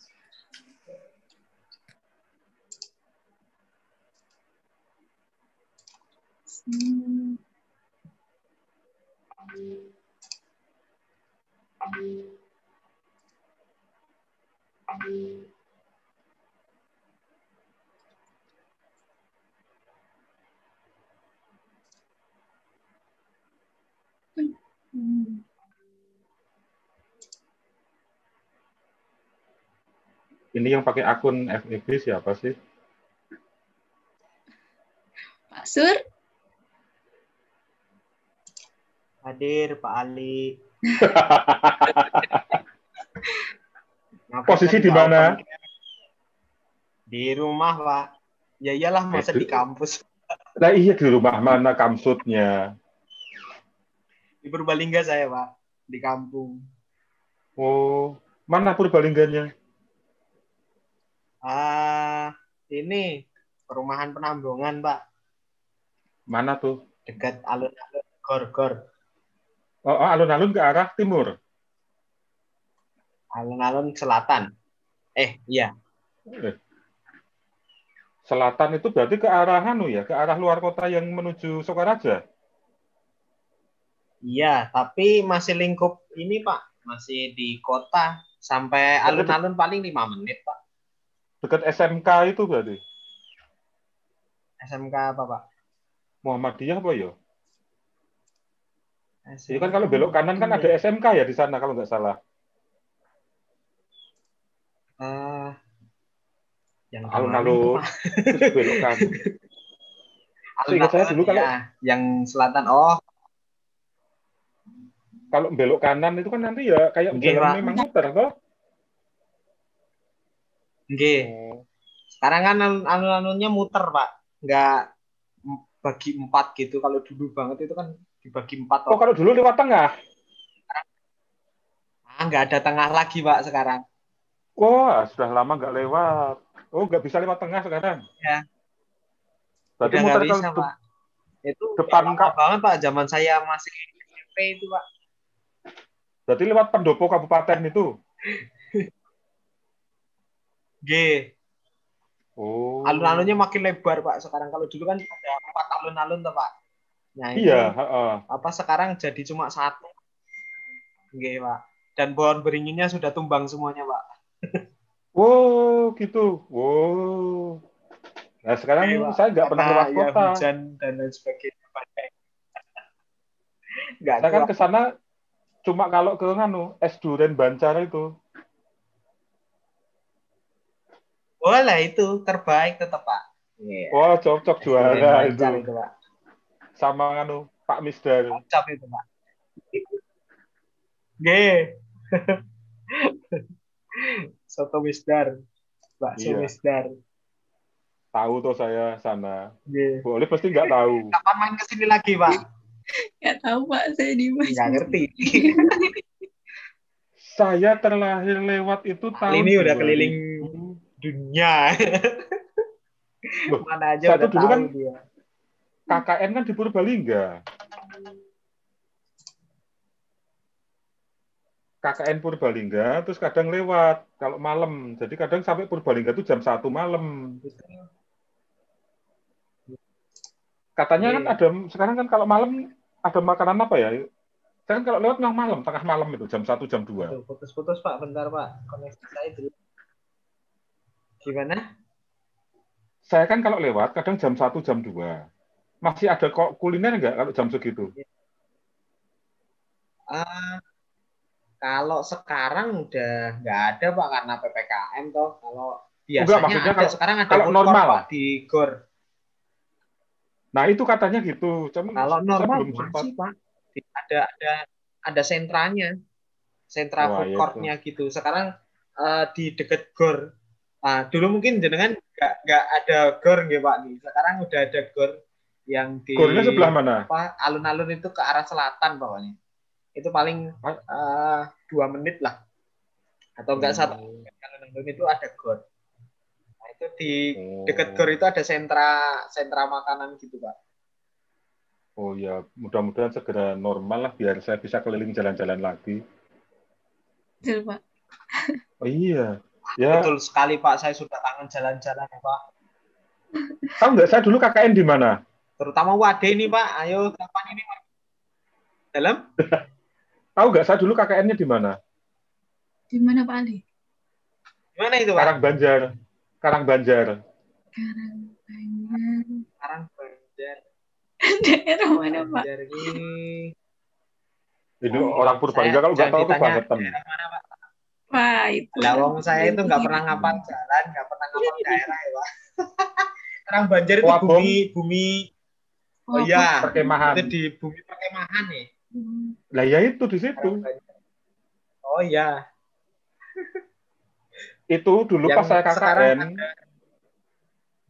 Hmm. Ini yang pakai akun F E B siapa sih? Pak Sur? Hadir Pak Ali. Posisi di mana? Di rumah, Pak. Ya iyalah, masa Eh, di kampus. Nah iya di rumah mana kamsutnya? Di Purbalingga saya, Pak. Di kampung. Oh, mana Purbalingganya? Ah, ini perumahan Penambungan, Pak. Mana tuh? Dekat alun-alun Gor-Gor. Oh, oh, alun-alun ke arah timur. Alun-alun selatan. Eh, iya. Eh. Selatan itu berarti ke arah anu ya, ke arah luar kota yang menuju Sokaraja. Iya, tapi masih lingkup ini, Pak. Masih di kota. Sampai alun-alun paling lima menit, Pak. Dekat S M K itu berarti? S M K apa, Pak? Muhammadiyah apa ya? S M K Itu kan kalau belok kanan kan ada S M K ya di sana kalau nggak salah. Uh, yang alun-alun terus belok kanan. Seingat saya dulu kalau ya, yang selatan, oh. Kalau belok kanan itu kan nanti ya kayak Nggih, jalan Pak. memang muter toh. Nggih. Sekarang kan alun-alunnya muter, Pak. Nggak bagi empat gitu. Kalau dulu banget itu kan dibagi empat. Oh, kalau dulu lewat tengah? Ah, nggak ada tengah lagi, Pak, sekarang. Wah, sudah lama nggak lewat. Oh, nggak bisa lewat tengah sekarang? Ya. Berarti Udah muter nggak bisa, ke Pak. Itu depan lama banget, Pak. Zaman saya masih S M P itu, Pak. Berarti lewat pendopo kabupaten itu? G. Oh. Alun-alunnya makin lebar, Pak. Sekarang kalau dulu kan ada empat alun-alun, tuh, Pak. Nah, itu iya. Uh. apa sekarang jadi cuma satu. G, Pak. Dan pohon beringinnya sudah tumbang semuanya, Pak. Oh, gitu. Wow. Nah, sekarang G, saya nggak pernah lewat ya, kota. Hujan dan lain sebagainya. Nggak saya kan ke sana cuma kalau ke nganu es durian Bancar itu. Boleh itu terbaik tetap, Pak. Yeah. Oh, cocok juara itu. itu, Pak. Sama nganu Pak Misdar. Cocok itu, Pak. G. Soto Misdar. Bakso iya. Misdar. Tahu tuh saya sana. G. Boleh pasti nggak tahu. Kapan main ke sini lagi, Pak? Nggak tahu, Pak. Saya di mana. Nggak ngerti. Saya terlahir lewat itu tahun ini udah keliling dunia. Loh, mana aja udah dulu tahu kan dia. K K N kan di Purbalingga. K K N Purbalingga, terus kadang lewat kalau malam. Jadi kadang sampai Purbalingga itu jam satu malam. Katanya kan ada, sekarang kan kalau malam ada makanan apa ya? Kan kalau lewat tengah malam, tengah malam itu jam satu, jam dua. Putus-putus, Pak, bentar, Pak. Koneksi saya dulu. Gimana? Saya kan kalau lewat kadang jam satu, jam dua. Masih ada kok kuliner nggak kalau jam segitu? Uh, kalau sekarang udah nggak ada, Pak, karena P P K M toh. Kalau biasanya enggak, maksudnya ada, kalau, sekarang ada kalau normal, Pak, di Gor. Nah, itu katanya gitu. Cuma kalau normal belum sempat. Sih, Pak. Ada ada ada sentranya. Sentra oh, food court-nya gitu. Sekarang uh, di dekat Gor. Nah, dulu mungkin jenengan nggak nggak ada Gor nggih, Pak, nih. Sekarang udah ada Gor yang di Gornya sebelah mana? Apa, alun-alun itu ke arah selatan pokoknya. Itu paling uh, dua menit lah. Atau enggak hmm. satu. Alun-alun itu ada Gor. Nah, itu di oh. dekat Gor itu ada sentra sentra makanan gitu, Pak. Oh ya, mudah-mudahan segera normal lah biar saya bisa keliling jalan-jalan lagi. Betul, Pak. Oh iya. Ya. Betul sekali, Pak. Saya sudah kangen jalan-jalan, Pak. Tahu nggak saya dulu K K N di mana? Terutama Wade ini, Pak. Ayo kapan ini, Pak? Dalam? Tahu nggak saya dulu K K N-nya di mana? Di mana, Pak Ali? Di mana itu, Pak? Karangbanjar. Karangbanjar. Karangbanjar. Karangbanjar. Daerah mana, Pak? Ini, ini orang Purbalingga kalau nggak tahu kebangetan. Daerah mana, Pak? Wah, itu. Lawang saya itu nggak pernah ngapal jalan, nggak pernah ngapal daerah, ya, Pak. Karangbanjar itu Wabong. bumi bumi oh iya, perkemahan. Itu di bumi perkemahan nih. Lah ya itu di situ. Oh iya. Itu dulu yang pas saya K K N. Ada,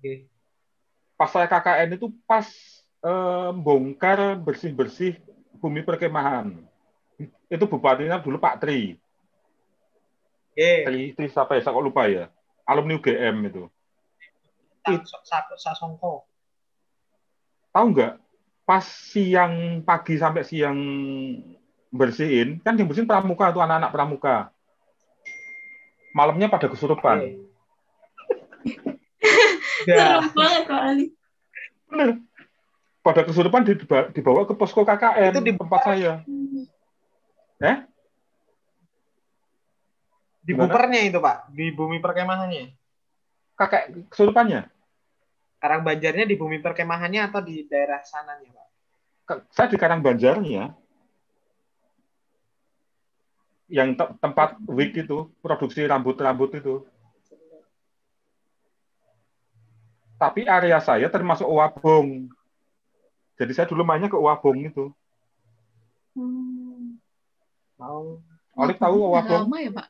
Oke. Pas saya K K N itu pas eh, bongkar bersih-bersih bumi perkemahan. Itu bupatinya dulu Pak Tri. Oke. Tri, Tri siapa ya? Saya kok lupa ya. Alumni U G M itu. Satu Sasongko. Tahu nggak? Pas siang pagi sampai siang bersihin, kan yang bersihin pramuka itu anak-anak pramuka. Malamnya pada kesurupan. Serem banget Pak Ali. Bener. Pada kesurupan dibawa ke posko K K N Itu di tempat saya. Eh? Di bupernya itu Pak, di bumi perkemahannya. Kakek kesurupannya? Karangbanjarnya di bumi perkemahannya atau di daerah sananya Pak? Saya di Karangbanjarnya. Yang te tempat wig itu, produksi rambut-rambut itu. Tapi area saya termasuk Owabong. Jadi saya dulu mainnya ke Owabong itu. Hmm. Mau. Oleh tahu Owabong? Lama ya Pak?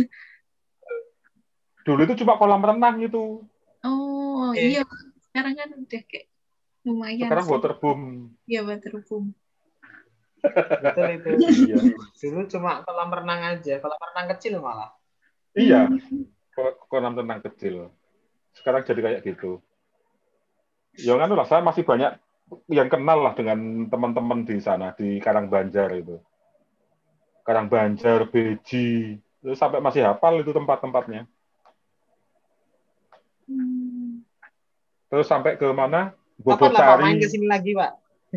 Dulu itu cuma kolam renang itu. Oh eh. iya Pak. Sekarang kan udah kayak lumayan. Sekarang sih. waterboom. Iya waterboom. Betul itu. Iya. Dulu cuma kolam renang aja, kolam renang kecil malah. Iya, kolam renang kecil. Sekarang jadi kayak gitu. Ya kan lah, saya masih banyak yang kenal lah dengan teman-teman di sana, di Karangbanjar itu. Karangbanjar, Beji, sampai masih hafal itu tempat-tempatnya. Hmm. Terus sampai ke mana? Kapan lah Pak main Bogocari. ke sini lagi Pak?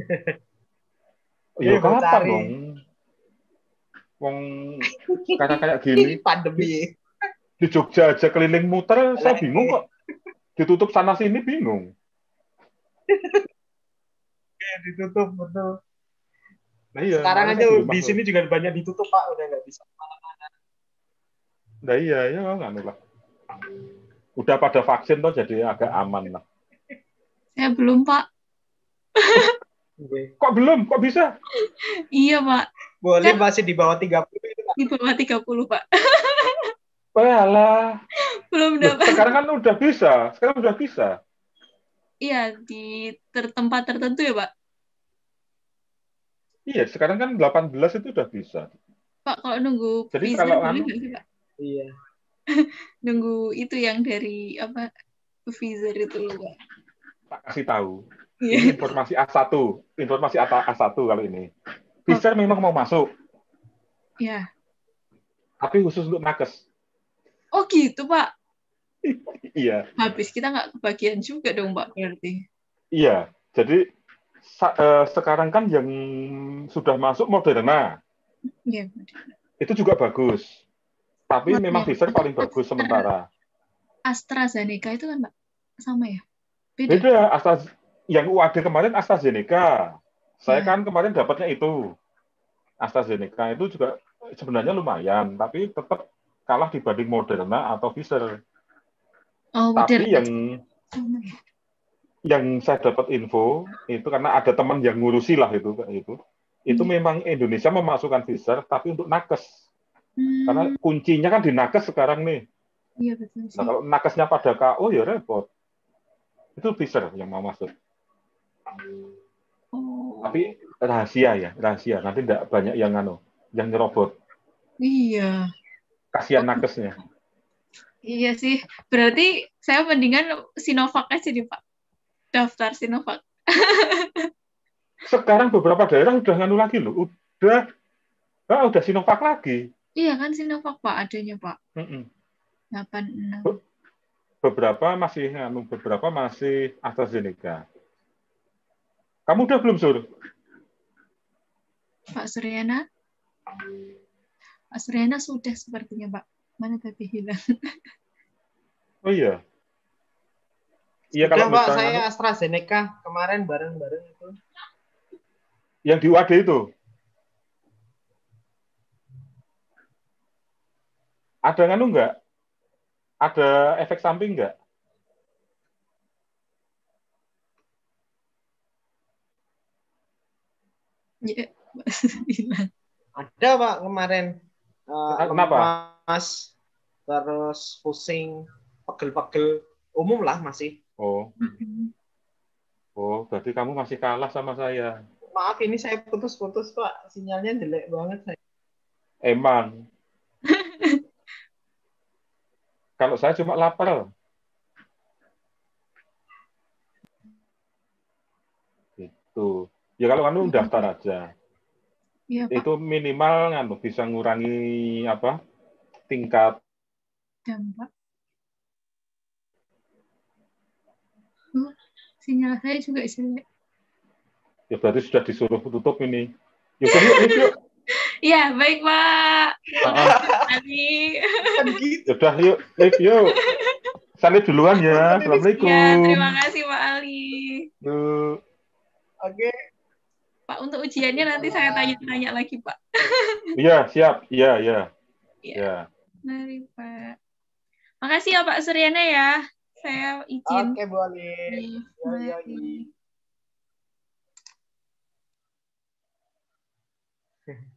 Ya kapan Bogocari. dong? Wong kayak kayak gini. Pandemi. Di Jogja aja keliling muter, saya bingung kok. Ditutup sana sini bingung. Ditutup betul. Nah, iya, sekarang aja di di sini juga banyak ditutup Pak, udah nggak bisa kemana-mana. Nah iya, ya nggak lah. Udah pada vaksin tuh jadi agak aman lah. Saya belum Pak. Kok belum? Kok bisa? Iya Pak. Boleh Kan masih di bawah tiga puluh itu Pak. di bawah tiga puluh Pak. Walah. Belum Loh, dapat. sekarang kan udah bisa. Sekarang udah bisa. Iya di ter tempat tertentu ya Pak. Iya, sekarang kan delapan belas itu udah bisa. Pak kalau nunggu Jadi Pfizer kalau boleh anu, nggak sih Pak? Iya. Nunggu itu yang dari apa Pfizer itu loh Pak. tak kasih tahu. Iya. Ini informasi A satu. Informasi A satu kali ini. Pfizer Oh. memang mau masuk. Iya. Tapi khusus untuk nakes. Oh gitu Pak. Iya. Habis kita nggak kebagian juga dong Pak berarti. Iya. Jadi sa uh, sekarang kan yang sudah masuk Moderna. Iya. Itu juga bagus. Tapi Moderna. memang Pfizer paling bagus sementara. AstraZeneca itu kan Pak sama ya? Beda. Beda. Astra yang U A D kemarin AstraZeneca. Saya Ya. kan kemarin dapatnya itu. AstraZeneca itu juga sebenarnya lumayan, tapi tetap kalah dibanding Moderna atau Pfizer. Oh, tapi Moderna. yang yang saya dapat info itu karena ada teman yang ngurusi lah itu itu. Itu hmm. memang Indonesia memasukkan Pfizer tapi untuk nakes. Hmm. Karena kuncinya kan di nakes sekarang nih. Iya betul sih. Nah, kalau nakesnya pada K O ya repot. Itu Pfizer yang mau masuk. Oh. Tapi rahasia ya, rahasia. Nanti tidak banyak yang anu, yang nyerobot. Iya. Kasihan nakesnya. Iya sih. Berarti saya mendingan Sinovac aja nih, Pak. Daftar Sinovac. Sekarang beberapa daerah udah nganu lagi loh. Udah ah, udah Sinovac lagi. Iya kan Sinovac, Pak, adanya, Pak. Mm -mm. delapan enam. Beberapa masih anu, beberapa masih AstraZeneca. Kamu udah belum, Sur? Pak Suryana? Pak Suryana sudah sepertinya, Pak. Mana tadi hilang? Oh iya. Iya kalau Pak, saya AstraZeneca kemarin bareng-bareng itu. Yang di U A D itu? Ada nganu enggak? Ada efek samping enggak? Ya, ada Pak kemarin. Uh, Kenapa? Lemas, terus pusing, pegel-pegel. umum lah masih. Oh. Oh, berarti kamu masih kalah sama saya. Maaf ini saya putus-putus Pak, sinyalnya jelek banget saya. Emang. Kalau saya cuma lapar. Gitu. Ya kalau kamu daftar aja. Iya, Pak. Itu minimal kan bisa ngurangi apa? Tingkat Dampak. Oh, sinyal saya juga jelek. ya berarti sudah disuruh tutup ini. Yuk, yuk, yuk, yuk. Iya, baik, Pak. Terima kasih sekali. Ya udah, yuk, live yuk. Sampai duluan ya. Assalamualaikum. Ya, terima kasih Pak Ali. Yuk. Oke. Pak, untuk ujiannya nanti saya tanya-tanya lagi, Pak. Iya, siap. Iya, iya. Iya. Ya. Mari, Pak. Makasih ya Pak Suryana ya. Saya izin. Oke, boleh. Iya, Yo, yo, mari. yo.